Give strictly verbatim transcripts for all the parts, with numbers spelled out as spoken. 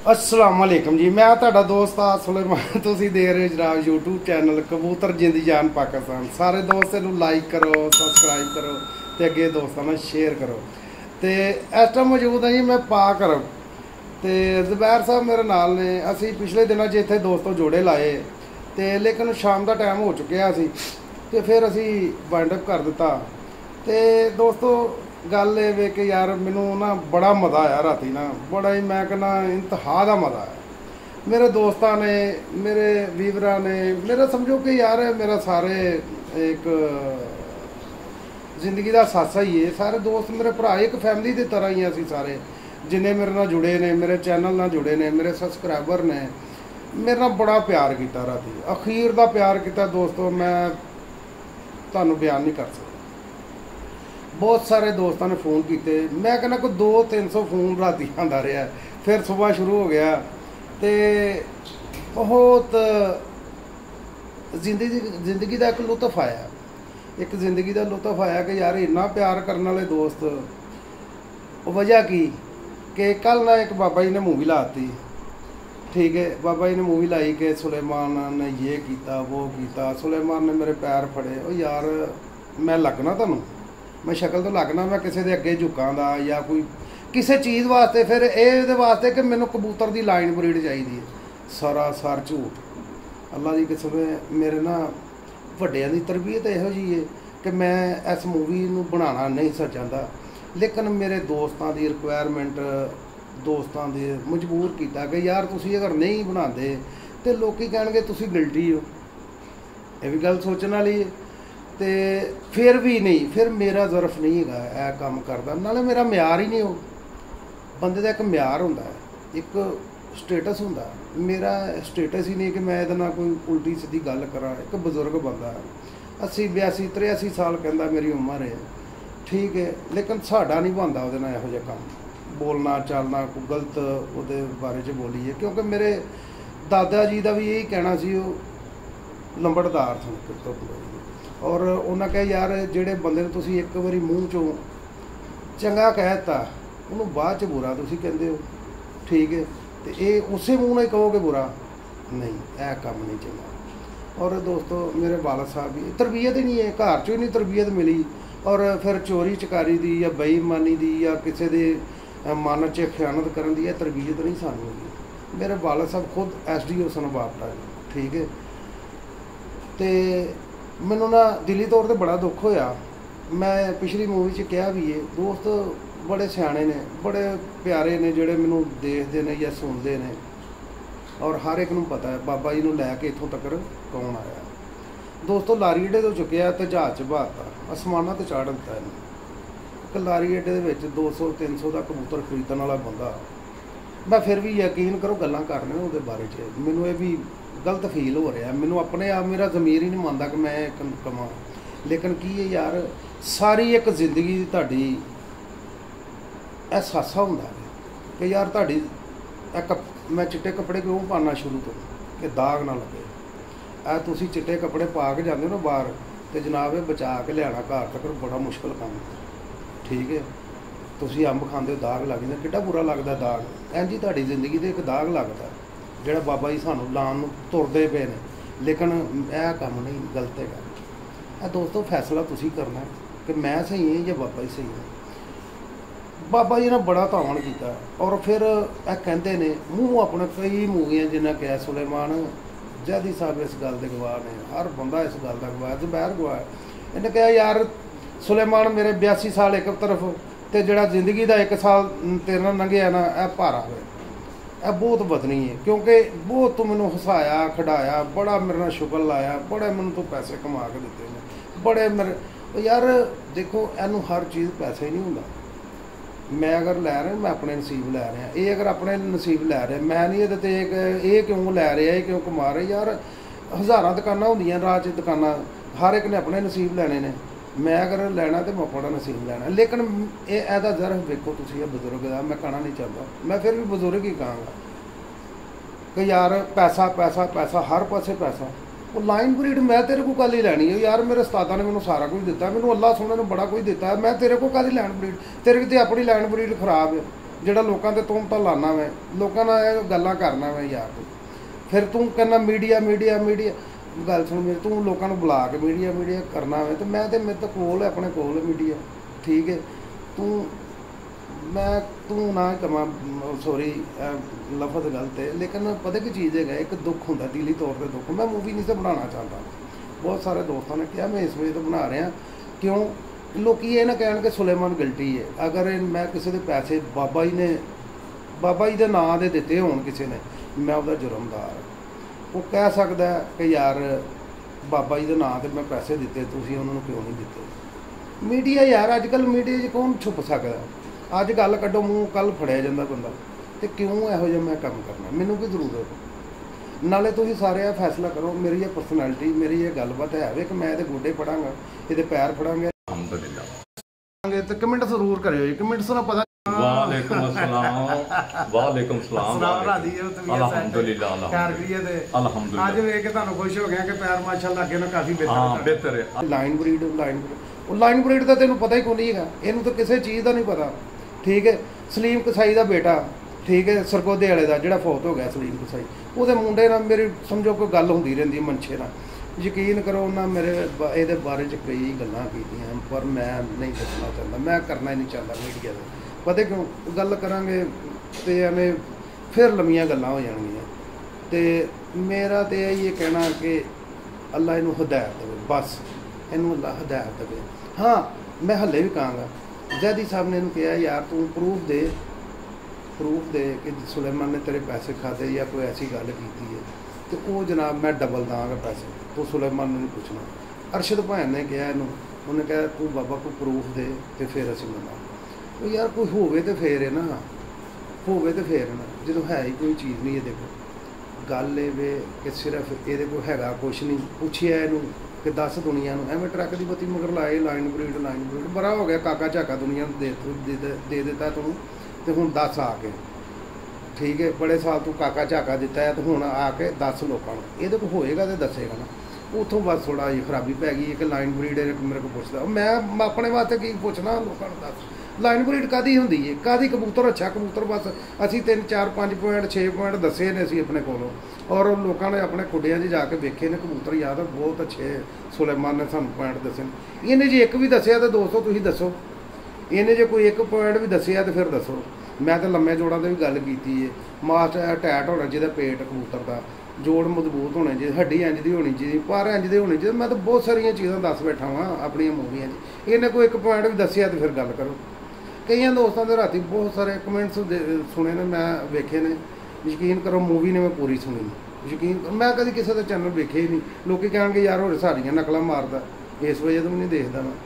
अस्सलाम वालेकुम जी। मैं ਤੁਹਾਡਾ ਦੋਸਤ ਆ ਸੁਲੇਮਾਨ। ਤੁਸੀਂ ਦੇਖ ਰਹੇ ਹੋ ਜਨਾਬ YouTube ਚੈਨਲ ਕਬੂਤਰ ਜਿੰਦੀ ਜਾਨ ਪਾਕਿਸਤਾਨ। ਸਾਰੇ ਦੋਸਤ ਨੂੰ ਲਾਈਕ ਕਰੋ, ਸਬਸਕ੍ਰਾਈਬ ਕਰੋ ਤੇ ਅੱਗੇ ਦੋਸਤਾਂ ਨਾਲ ਸ਼ੇਅਰ ਕਰੋ। ਤੇ ਇਸ ਟਾਈਮ ਮੌਜੂਦ ਹਾਂ ਜੀ ਮੈਂ ਪਾਕ ਅਰਬ ਤੇ ਜ਼ੁਬੈਰ ਸਾਹਿਬ ਮੇਰੇ ਨਾਲ ਨੇ। ਅਸੀਂ ਪਿਛਲੇ ਦਿਨਾਂ 'ਚ ਇੱਥੇ ਦੋਸਤੋ ਜੋੜੇ ਲਾਏ ਤੇ ਲੇਕਿਨ ਸ਼ਾਮ ਦਾ ਟਾਈਮ ਹੋ ਚੁੱਕਿਆ ਸੀ ਤੇ ਫਿਰ ਅਸੀਂ ਵਾਈਂਡ ਅਪ ਕਰ ਦਿੱਤਾ। ਤੇ ਦੋਸਤੋ ਗੱਲ ਇਹ ਵੇ ਕਿ ਯਾਰ ਮੈਨੂੰ ਨਾ ਬੜਾ ਮਜ਼ਾ ਆਇਆ ਰਾਤੀ ਨਾ, ਬੜਾ ਹੀ ਮੈਂ ਕਹਿੰਦਾ ਇੰਤਹਾ ਦਾ ਮਜ਼ਾ ਆਇਆ। ਮੇਰੇ ਦੋਸਤਾਂ ਨੇ, ਮੇਰੇ ਵੀਵਰਾਂ ਨੇ, ਮੇਰਾ ਸਮਝੋ ਕਿ ਯਾਰ ਮੇਰਾ ਸਾਰੇ ਇੱਕ ਜ਼ਿੰਦਗੀ ਦਾ ਸਾਥਾ ਹੀ ਹੈ। ਸਾਰੇ ਦੋਸਤ ਮੇਰੇ ਭਰਾ ਇੱਕ ਫੈਮਿਲੀ ਦੀ ਤਰ੍ਹਾਂ ਹੀ ਅਸੀਂ ਸਾਰੇ ਜਿੰਨੇ ਮੇਰੇ ਨਾਲ ਜੁੜੇ ਨੇ, ਮੇਰੇ ਚੈਨਲ ਨਾਲ ਜੁੜੇ ਨੇ, ਮੇਰੇ ਸਬਸਕ੍ਰਾਈਬਰ ਨੇ, ਮੇਰੇ ਨਾਲ ਬੜਾ ਪਿਆਰ ਕੀਤਾ ਰਾਤੀ। ਅਖੀਰ ਦਾ ਪਿਆਰ ਕੀਤਾ ਦੋਸਤੋ ਮੈਂ ਤੁਹਾਨੂੰ ਬਿਆਨ ਨਹੀਂ ਕਰ ਸਕਦਾ। बहुत सारे दोस्तों ने फ़ोन किए, मैं कहना कोई दो तीन सौ फोन राती आंदा रहा, फिर सुबह शुरू हो गया। तो बहुत जिंदगी जिंदगी का एक लुत्फ आया, एक जिंदगी का लुत्फ आया कि यार इन्ना प्यार करने वाले दोस्त। वजह की कि कल ना एक बाबा जी ने मूवी लाती, ठीक है, बाबा जी ने मूवी लाई कि सुलेमान ने ये किया वो किया। सुलेमान ने मेरे पैर फड़े। ओ यार मैं लगना तुहानूं, मैं शक्ल तो लगना मैं किसी के अगे झुकां दा या कोई किसी चीज़ वास्ते, फिर ये वास्ते कि मैनू कबूतर की लाइन ब्रीड चाहिए। सारा सार झूठ अल्लाह की कसम है। मेरे ना वड्डियां दी तरबीयत इहो जी है कि मैं इस मूवी नूं बनाना नहीं सा चाहता, लेकिन मेरे दोस्तों की रिक्वायरमेंट, दोस्तों ने मजबूर किया कि यार तुसीं अगर नहीं बनाते तो लोग कहणगे तुसीं गिल्टी हो। ये भी गल सोचने वाली है। तो फिर भी नहीं, फिर मेरा ज़रफ नहीं है यह काम करता, नाले मेरा म्यार ही नहीं हो। बंदे का एक म्यार होंदा है, एक स्टेटस होंदा। मेरा स्टेटस ही नहीं कि मैं ये कोई उल्टी सीधी गल करा। एक बजुर्ग बंदा अस्सी बयासी तिरासी साल कहता मेरी उम्र है, ठीक है, लेकिन साडा नहीं बनता वो इहो जिहा काम बोलना चालना कोई गलत वो बारे च बोलीए, क्योंकि मेरे दादा जी का भी यही कहना सी, वो लंबड़दार सन कितों और उन्हें कहा यार जेड़े बंदे तुसीं एक बारी मूँह चों चंगा कहता उन्होंने बाद च बुरा तुसीं कहंदे हो, ठीक है, तो ये उस मूँह ने कहोगे बुरा नहीं, यह काम नहीं चंगा। और दोस्तों मेरे वालद साहब भी तरबीयत ही नहीं है, घर चों ही नहीं तरबीयत मिली। और फिर चोरी चकारी दी या बेईमानी दी या किसी के मन च खयानत करन दी तरबीयत नहीं सानूं होगी। मेरे वालद साहब खुद एस डी ओ सन बापटा, ठीक है। तो मैनू ना दिली तौर पर बड़ा दुख होया। मैं पिछली मूवी च कहा भी है, दोस्त बड़े सियाणे ने, बड़े प्यारे ने, जोड़े मैनू देखते हैं या सुनते हैं और हर एक नूं पता है बाबा जी नूं लैके इत्थों तक कौन आया। दोस्तों लारी अड्डे तो चुकिया तो जहाज़ च बहाता, आसमाना तो चाढ़ दिता इन्हें। लारी अड्डे दे दो सौ तीन सौ का कबूतर खरीदने वाला बंदा, मैं फिर भी यकीन करो गल्लां कर रहे उहदे बारे च मैनू ये भी गलत फील हो रहा। मैनू अपने आप मेरा ज़मीर ही नहीं मानता कि मैं कमां, लेकिन की है यार सारी एक जिंदगी तुहाडी एहसासा हुंदा है कि यार तुहाडी एक मैं चिट्टे कपड़े क्यों पाना शुरू तो कि दाग ना लगे। ऐ तुसीं चिट्टे कपड़े पा के जाते हो ना बाहर तो जनाब ये बचा के लियाना घर तक बड़ा मुश्किल काम है, ठीक है। तुसीं अंब खांदे दाग लग जांदा, किड्डा बुरा लगदा दाग। इंज ही तुहाडी जिंदगी ते एक दाग लगदा ਜਿਹੜਾ ਬਾਬਾ ਜੀ ਸਾਨੂੰ ਲਾਉਣ ਨੂੰ ਤੁਰਦੇ ਪਏ ਨੇ, ਲੇਕਿਨ ਇਹ ਕੰਮ ਨਹੀਂ, ਗਲਤ ਹੈਗਾ। ਇਹ ਦੋਸਤੋ ਫੈਸਲਾ ਤੁਸੀਂ ਕਰਨਾ ਕਿ ਮੈਂ ਸਹੀ ਹਾਂ ਜਾਂ ਬਾਬਾ ਜੀ ਸਹੀ ਹੈ। ਬਾਬਾ ਜੀ ਨੇ ਬੜਾ ਧਾਵਣ ਕੀਤਾ ਔਰ ਫਿਰ ਇਹ ਕਹਿੰਦੇ ਨੇ ਮੂੰਹ ਆਪਣੇ ਕਈ ਮੂਵੀਆਂ ਜਿਨ੍ਹਾਂ ਕਿਹਾ ਸੁਲੇਮਾਨ ਜੈਦੀ ਸਾਹਿਬ ਇਸ ਗੱਲ ਦੇ ਗਵਾਹ ਨੇ, ਹਰ ਬੰਦਾ ਇਸ ਗੱਲ ਦਾ ਗਵਾਹ, ਜ਼ੁਬੈਰ ਗਵਾਹ। ਇਹਨੇ ਕਿਹਾ ਯਾਰ ਸੁਲੇਮਾਨ ਮੇਰੇ ਬਿਆਸੀ ਸਾਲ ਇੱਕ ਤਰਫ ਤੇ ਜਿਹੜਾ ਜ਼ਿੰਦਗੀ ਦਾ ਇੱਕ ਸਾਲ ਤੇਰੇ ਨਾਲ ਲੰਘਿਆ ਨਾ ਇਹ ਭਾਰਾ ਹੋਇਆ, ਇਹ बहुत बदनी है, क्योंकि बहुत तू मैनू हसाया खिडाया, बड़ा मेरे नाल शुगर लाया, बड़े मैनू तू पैसे कमा के दिते ने, बड़े मेरे यार देखो इनू हर चीज़ पैसे ही नहीं होंदा। मैं अगर लै रहा मैं अपने नसीब लै रहा, ये अगर अपने नसीब लै रहा मैं नहीं ये ये क्यों लै रहा ये क्यों कमा रहे। यार हज़ारां दुकानां होंदियां राह च दुकानां, हर एक ने अपने नसीब लैने ने, मैं अगर लैना तो मैं अपना नसीब लैना। लेकिन ये एदा ज़रफ वेखो तुसीं बजुर्ग का, मैं कहना नहीं चाहता, मैं फिर भी बजुर्ग ही कहांगा कि यार पैसा पैसा पैसा हर पासे पैसा। वो लाइन ब्रीड मैं तेरे को कल ही लैनी है यार, मेरे उस्तादा ने मैनू सारा कुछ दिता, मैनू अल्लाह सोने ने बड़ा कुछ दिता है, मैं तेरे को कल ही लैन ब्रीड, तेरे तो अपनी लैन ब्रीड खराब है, ਜਿਹੜਾ ਲੋਕਾਂ ਤੇ ਤੁਮ ਤਾਂ ਲਾਣਾ ਮੈਂ ਲੋਕਾਂ ਨਾਲ ਇਹ ਗੱਲਾਂ ਕਰਨਾ ਮੈਂ ਯਾਰ ਤੂੰ ਫਿਰ ਤੂੰ ਕਹਿੰਦਾ ਮੀਡੀਆ ਮੀਡੀਆ ਮੀਡੀਆ ਗੱਲ ਸੁਣ ਮੇਰੀ ਤੂੰ ਲੋਕਾਂ ਨੂੰ ਬੁਲਾ ਕੇ ਮੀਡੀਆ ਮੀਡੀਆ ਕਰਨਾ ਵੇ ਤੇ ਮੈਂ ਤੇ ਮੇਰੇ ਤਾਂ ਕੋਲ ਆਪਣੇ ਕੋਲ ਮੀਡੀਆ ਠੀਕ ਹੈ ਤੂੰ ਮੈਂ ਤੂੰ ਨਾ ਕਮਾਂ ਸੌਰੀ ਲਫ਼ਜ਼ ਗਲਤ ਹੈ ਲੇਕਿਨ ਪਤਾ ਕੀ ਚੀਜ਼ ਹੈਗਾ ਇੱਕ ਦੁੱਖ ਹੁੰਦਾ ਦਿਲੀ ਤੌਰ 'ਤੇ ਦੁੱਖ ਮੈਂ ਮੂਵੀ ਨਹੀਂ ਸੀ ਬਣਾਉਣਾ ਚਾਹੁੰਦਾ ਬਹੁਤ ਸਾਰੇ ਦੋਸਤਾਂ ਨੇ ਕਿਹਾ ਮੈਂ ਇਸ ਵਜ੍ਹਾ ਤੋਂ ਬਣਾ ਰਿਹਾ ਕਿਉਂ ਲੋਕੀ ਇਹ ਨਾ ਕਹਿਣ ਕਿ ਸੁਲੇਮਾਨ ਗਲਤੀ ਹੈ ਅਗਰ ਮੈਂ ਕਿਸੇ ਦੇ ਪੈਸੇ ਬਾਬਾ ਜੀ ਨੇ ਬਾਬਾ ਜੀ ਦੇ ਨਾਂ ਦੇ ਦਿੱਤੇ ਹੋਣ ਕਿਸੇ ਨੇ ਮੈਂ ਉਹਦਾ ਜੁਰਮਦਾਰ ਉਹ ਕਹਿ ਸਕਦਾ ਕਿ ਯਾਰ ਬਾਬਾ ਜੀ ਦੇ ਨਾਂ 'ਤੇ ਮੈਂ ਪੈਸੇ ਦਿੱਤੇ ਤੁਸੀਂ ਉਹਨਾਂ ਨੂੰ ਕਿਉਂ ਨਹੀਂ ਦਿੱਤੇ ਮੀਡੀਆ ਯਾਰ ਅੱਜ ਕੱਲ੍ਹ ਮੀਡੀਆ 'ਚ ਕੌਣ ਛੁਪ ਸਕਦਾ ਅੱਜ ਗੱਲ ਕੱਢੋ ਮੂੰਹ ਕੱਲ੍ਹ ਫੜਿਆ ਜਾਂਦਾ ਬੰਦਾ ਅਤੇ ਕਿਉਂ ਇਹੋ ਜਿਹਾ ਮੈਂ ਕੰਮ ਕਰਨਾ ਮੈਨੂੰ ਕੀ ਜ਼ਰੂਰਤ ਨਾਲੇ ਤੁਸੀਂ ਸਾਰੇ ਇਹ ਫੈਸਲਾ ਕਰੋ ਮੇਰੀ ਇਹ ਪਰਸਨੈਲਿਟੀ ਮੇਰੀ ਇਹ ਗੱਲਬਾਤ ਹੈ ਵੇ ਕਿ ਮੈਂ ਇਹਦੇ ਗੋਡੇ ਫੜਾਂਗਾ ਇਹਦੇ ਪੈਰ ਫੜਾਂਗੇ ਤੇ ਕਮੈਂਟ ਜ਼ਰੂਰ ਕਰਿਓ ਜੀ ਕਮੈਂਟਸ ਨਾਲ ਪਤਾ ਵਾਲੇਕੁਮ अस्सलाम वालेकुम सलाम अल्हम्दुलिल्लाह ਕਾਰਗਰੀਏ ਤੇ अल्हम्दुलिल्लाह ਅੱਜ ਵੇਖ ਕੇ ਤੁਹਾਨੂੰ ਖੁਸ਼ ਹੋ ਗਿਆ ਕਿ ਪੈਰ ਮਾਸ਼ਾਅੱਲਾ ਅੱਗੇ ਨਾਲ ਕਾਫੀ ਬਿਹਤਰ ਹਾਂ ਬਿਹਤਰ ਹੈ ਲਾਈਨ ਬਰੀਡ ਲਾਈਨ ਉਹ ਲਾਈਨ ਬਰੀਡ ਦਾ ਤੈਨੂੰ ਪਤਾ ਹੀ ਕੋਈ ਨਹੀਂ ਹੈਗਾ ਇਹਨੂੰ ਤਾਂ ਕਿਸੇ ਚੀਜ਼ ਦਾ ਨਹੀਂ ਪਤਾ ਠੀਕ ਹੈ ਸਲੀਮ ਕਸਾਈ ਦਾ ਬੇਟਾ ਠੀਕ ਹੈ ਸਰਗੋਧੇ ਵਾਲੇ ਦਾ ਜਿਹੜਾ ਫੌਤ ਹੋ ਗਿਆ ਸਲੀਮ ਕਸਾਈ ਉਹਦੇ ਮੁੰਡੇ ਨਾਲ ਮੇਰੀ ਸਮਝੋ ਕੋਈ ਗੱਲ ਹੁੰਦੀ ਰਹਿੰਦੀ ਮਨਸ਼ੇ ਨਾਲ ਯਕੀਨ ਕਰੋ ਉਹਨਾਂ ਮੇਰੇ ਇਹਦੇ ਬਾਰੇ 'ਚ ਕਈ ਗੱਲਾਂ ਕੀਤੀਆਂ ਪਰ ਮੈਂ ਨਹੀਂ ਦੱਸਣਾ ਚਾਹੁੰਦਾ ਮੈਂ ਕਰਨਾ ਹੀ ਨਹੀਂ ਚਾਹੁੰਦਾ ਮੀਡੀਆ ਦਾ ਪਤਾ ਕਿਉਂ ਗੱਲ ਕਰਾਂਗੇ ਤੇ ਐਵੇਂ ਫਿਰ ਲੰਮੀਆਂ ਗੱਲਾਂ ਹੋ ਜਾਣਗੀਆਂ ਤੇ ਮੇਰਾ ਤਾਂ ਇਹ ਹੀ ਕਹਿਣਾ ਕਿ ਅੱਲਾ ਇਹਨੂੰ ਹਦਾਇਤ ਦੇਵੇ ਬਸ ਇਹਨੂੰ ਅੱਲਾ ਹਦਾਇਤ ਦੇਵੇ ਹਾਂ ਮੈਂ ਹੱਲੇ ਵੀ ਕਹਾਂਗਾ ਜ਼ੈਦੀ ਸਾਹਿਬ ਨੇ ਇਹਨੂੰ ਕਿਹਾ ਯਾਰ ਤੂੰ ਪ੍ਰੂਫ ਦੇ ਪ੍ਰੂਫ ਦੇ ਕਿ ਸੁਲੇਮਾਨ ਨੇ ਤੇਰੇ ਪੈਸੇ ਖਾਦੇ ਜਾਂ ਕੋਈ ਐਸੀ ਗੱਲ ਕੀਤੀ ਹੈ ਤੇ ਉਹ ਜਨਾਬ ਮੈਂ ਡਬਲ ਦਾਂਗਾ ਪੈਸੇ ਤੂੰ ਸੁਲੇਮਾਨ ਨੂੰ ਨਹੀਂ ਪੁੱਛਣਾ ਅਰਸ਼ਦ ਭਾਈ ਨੇ ਕਿਹਾ ਇਹਨੂੰ ਉਹਨੇ ਕਿਹਾ ਤੂੰ ਬਾਬਾ ਕੋਈ ਪ੍ਰੂਫ ਦੇ ਤੇ ਫਿਰ ਅਸੀਂ ਮੰਨਾਂਗੇ ਉਹ ਯਾਰ ਕੋਈ ਹੋਵੇ ਤੇ ਫੇਰ ਹੈ ਨਾ ਹੋਵੇ ਤੇ ਫੇਰ ਨਾ ਜਦੋਂ ਹੈ ਹੀ ਕੋਈ ਚੀਜ਼ ਨਹੀਂ ਇਹਦੇ ਕੋਲ ਗੱਲ ਇਹ ਵੇ ਕਿ ਸਿਰਫ ਇਹਦੇ ਕੋਲ ਹੈਗਾ ਕੁਛ ਨਹੀਂ ਪੁੱਛਿਆ ਇਹਨੂੰ ਕਿ ਦਸ ਦੁਨੀਆ ਨੂੰ ਐਵੇਂ ਟਰੱਕ ਦੀ ਬੱਤੀ ਮਗਰ ਲਾਏ ਲਾਈਨ ਬਰੀਡ ਲਾਈਨ ਬਰੀਡ ਬੜਾ ਹੋ ਗਿਆ ਕਾਕਾ ਝਾਕਾ ਦੁਨੀਆ ਨੂੰ ਦੇ ਦੇ ਦਿੱਤਾ ਤੂੰ ਤੇ ਹੁਣ ਦੱਸ ਆ ਕੇ ਠੀਕ ਹੈ ਬੜੇ ਸਾਲ ਤੂੰ ਕਾਕਾ ਝਾਕਾ ਦਿੱਤਾ ਹੈ ਤੇ ਹੁਣ ਆ ਕੇ ਦੱਸ ਲੋਕਾਂ ਨੂੰ ਇਹਦੇ ਕੋਲ ਹੋਏਗਾ ਤੇ ਦੱਸੇਗਾ ਨਾ ਉੱਥੋਂ ਬਸ ਥੋੜ੍ਹਾ ਜਿਹੀ ਖਰਾਬੀ ਪੈ ਗਈ ਕਿ ਲਾਈਨ ਬਰੀਡ ਮੇਰੇ ਕੋਲ ਪੁੱਛਦਾ ਮੈਂ ਆਪਣੇ ਵਾਸਤੇ ਕੀ ਪੁੱਛਣਾ ਲੋਕਾਂ ਨੂੰ ਦੱਸ ਲਾਈਨ ਬਰੀਡ ਕਾਹਦੀ ਹੁੰਦੀ ਹੈ ਕਾਹਦੀ ਕਬੂਤਰ ਅੱਛਾ ਕਬੂਤਰ ਬਸ ਅਸੀਂ ਤਿੰਨ ਚਾਰ ਪੰਜ ਪੁਆਇੰਟ ਛੇ ਪੁਆਇੰਟ ਦੱਸੇ ਨੇ ਅਸੀਂ ਆਪਣੇ ਕੋਲੋਂ ਔਰ ਲੋਕਾਂ ਨੇ ਆਪਣੇ ਖੁੱਡਿਆਂ 'ਚ ਜਾ ਕੇ ਵੇਖੇ ਨੇ ਕਬੂਤਰ ਯਾਦ ਬਹੁਤ ਅੱਛੇ ਸੁਲੇਮਾਨ ਨੇ ਸਾਨੂੰ ਪੁਆਇੰਟ ਦੱਸੇ ਨੇ ਇਹਨੇ ਜੇ ਇੱਕ ਵੀ ਦੱਸਿਆ ਤਾਂ ਦੋਸਤੋ ਤੁਸੀਂ ਦੱਸੋ ਇਹਨੇ ਜੇ ਕੋਈ ਇੱਕ ਪੁਆਇੰਟ ਵੀ ਦੱਸਿਆ ਤਾਂ ਫਿਰ ਦੱਸੋ ਮੈਂ ਤਾਂ ਲੰਮੇ ਜੋੜਾਂ 'ਤੇ ਵੀ ਗੱਲ ਕੀਤੀ ਹੈ ਮਾਸਟਰ ਟੈਟ ਹੋਣਾ ਜਿਹਦਾ ਪੇਟ ਕਬੂਤਰ ਦਾ ਜੋੜ ਮਜ਼ਬੂਤ ਹੋਣੇ ਚਾਹੀਦੇ ਹੱਡੀ ਇੰਜ ਦੀ ਹੋਣੀ ਚਾਹੀਦੀ ਪਰ ਇੰਜ ਦੀ ਹੋਣੀ ਚਾਹੀਦੀ ਮੈਂ ਤਾਂ ਬਹੁਤ ਸਾਰੀਆਂ ਚੀਜ਼ਾਂ ਦੱਸ ਬੈਠਾ ਵਾਂ ਆਪਣੀਆਂ ਮੂਵੀਆਂ 'ਚ ਇਹਨੇ ਕੋਈ ਇੱਕ ਪੁਆਇੰਟ ਵੀ ਦੱਸਿਆ ਤਾਂ ਫਿਰ ਗੱਲ ਕਰੋ ਕਈਆਂ ਦੋਸਤਾਂ ਦੇ ਰਾਤੀ ਬਹੁਤ ਸਾਰੇ ਕਮੈਂਟਸ ਸੁਣੇ ਨੇ ਮੈਂ ਵੇਖੇ ਨੇ ਯਕੀਨ ਕਰੋ ਮੂਵੀ ਨੇ ਮੈਂ ਪੂਰੀ ਸੁਣੀ ਯਕੀਨ ਮੈਂ ਕਦੀ ਕਿਸੇ ਦਾ ਚੈਨਲ ਵੇਖਿਆ ਹੀ ਨਹੀਂ ਲੋਕੀ ਕਹਿਣਗੇ ਯਾਰ ਹੋਰ ਸਾਰੀਆਂ ਨਕਲਾਂ ਮਾਰਦਾ ਇਸ ਵਜ੍ਹਾ ਤੋਂ ਵੀ ਨਹੀਂ ਦੇਖਦਾ ਮੈਂ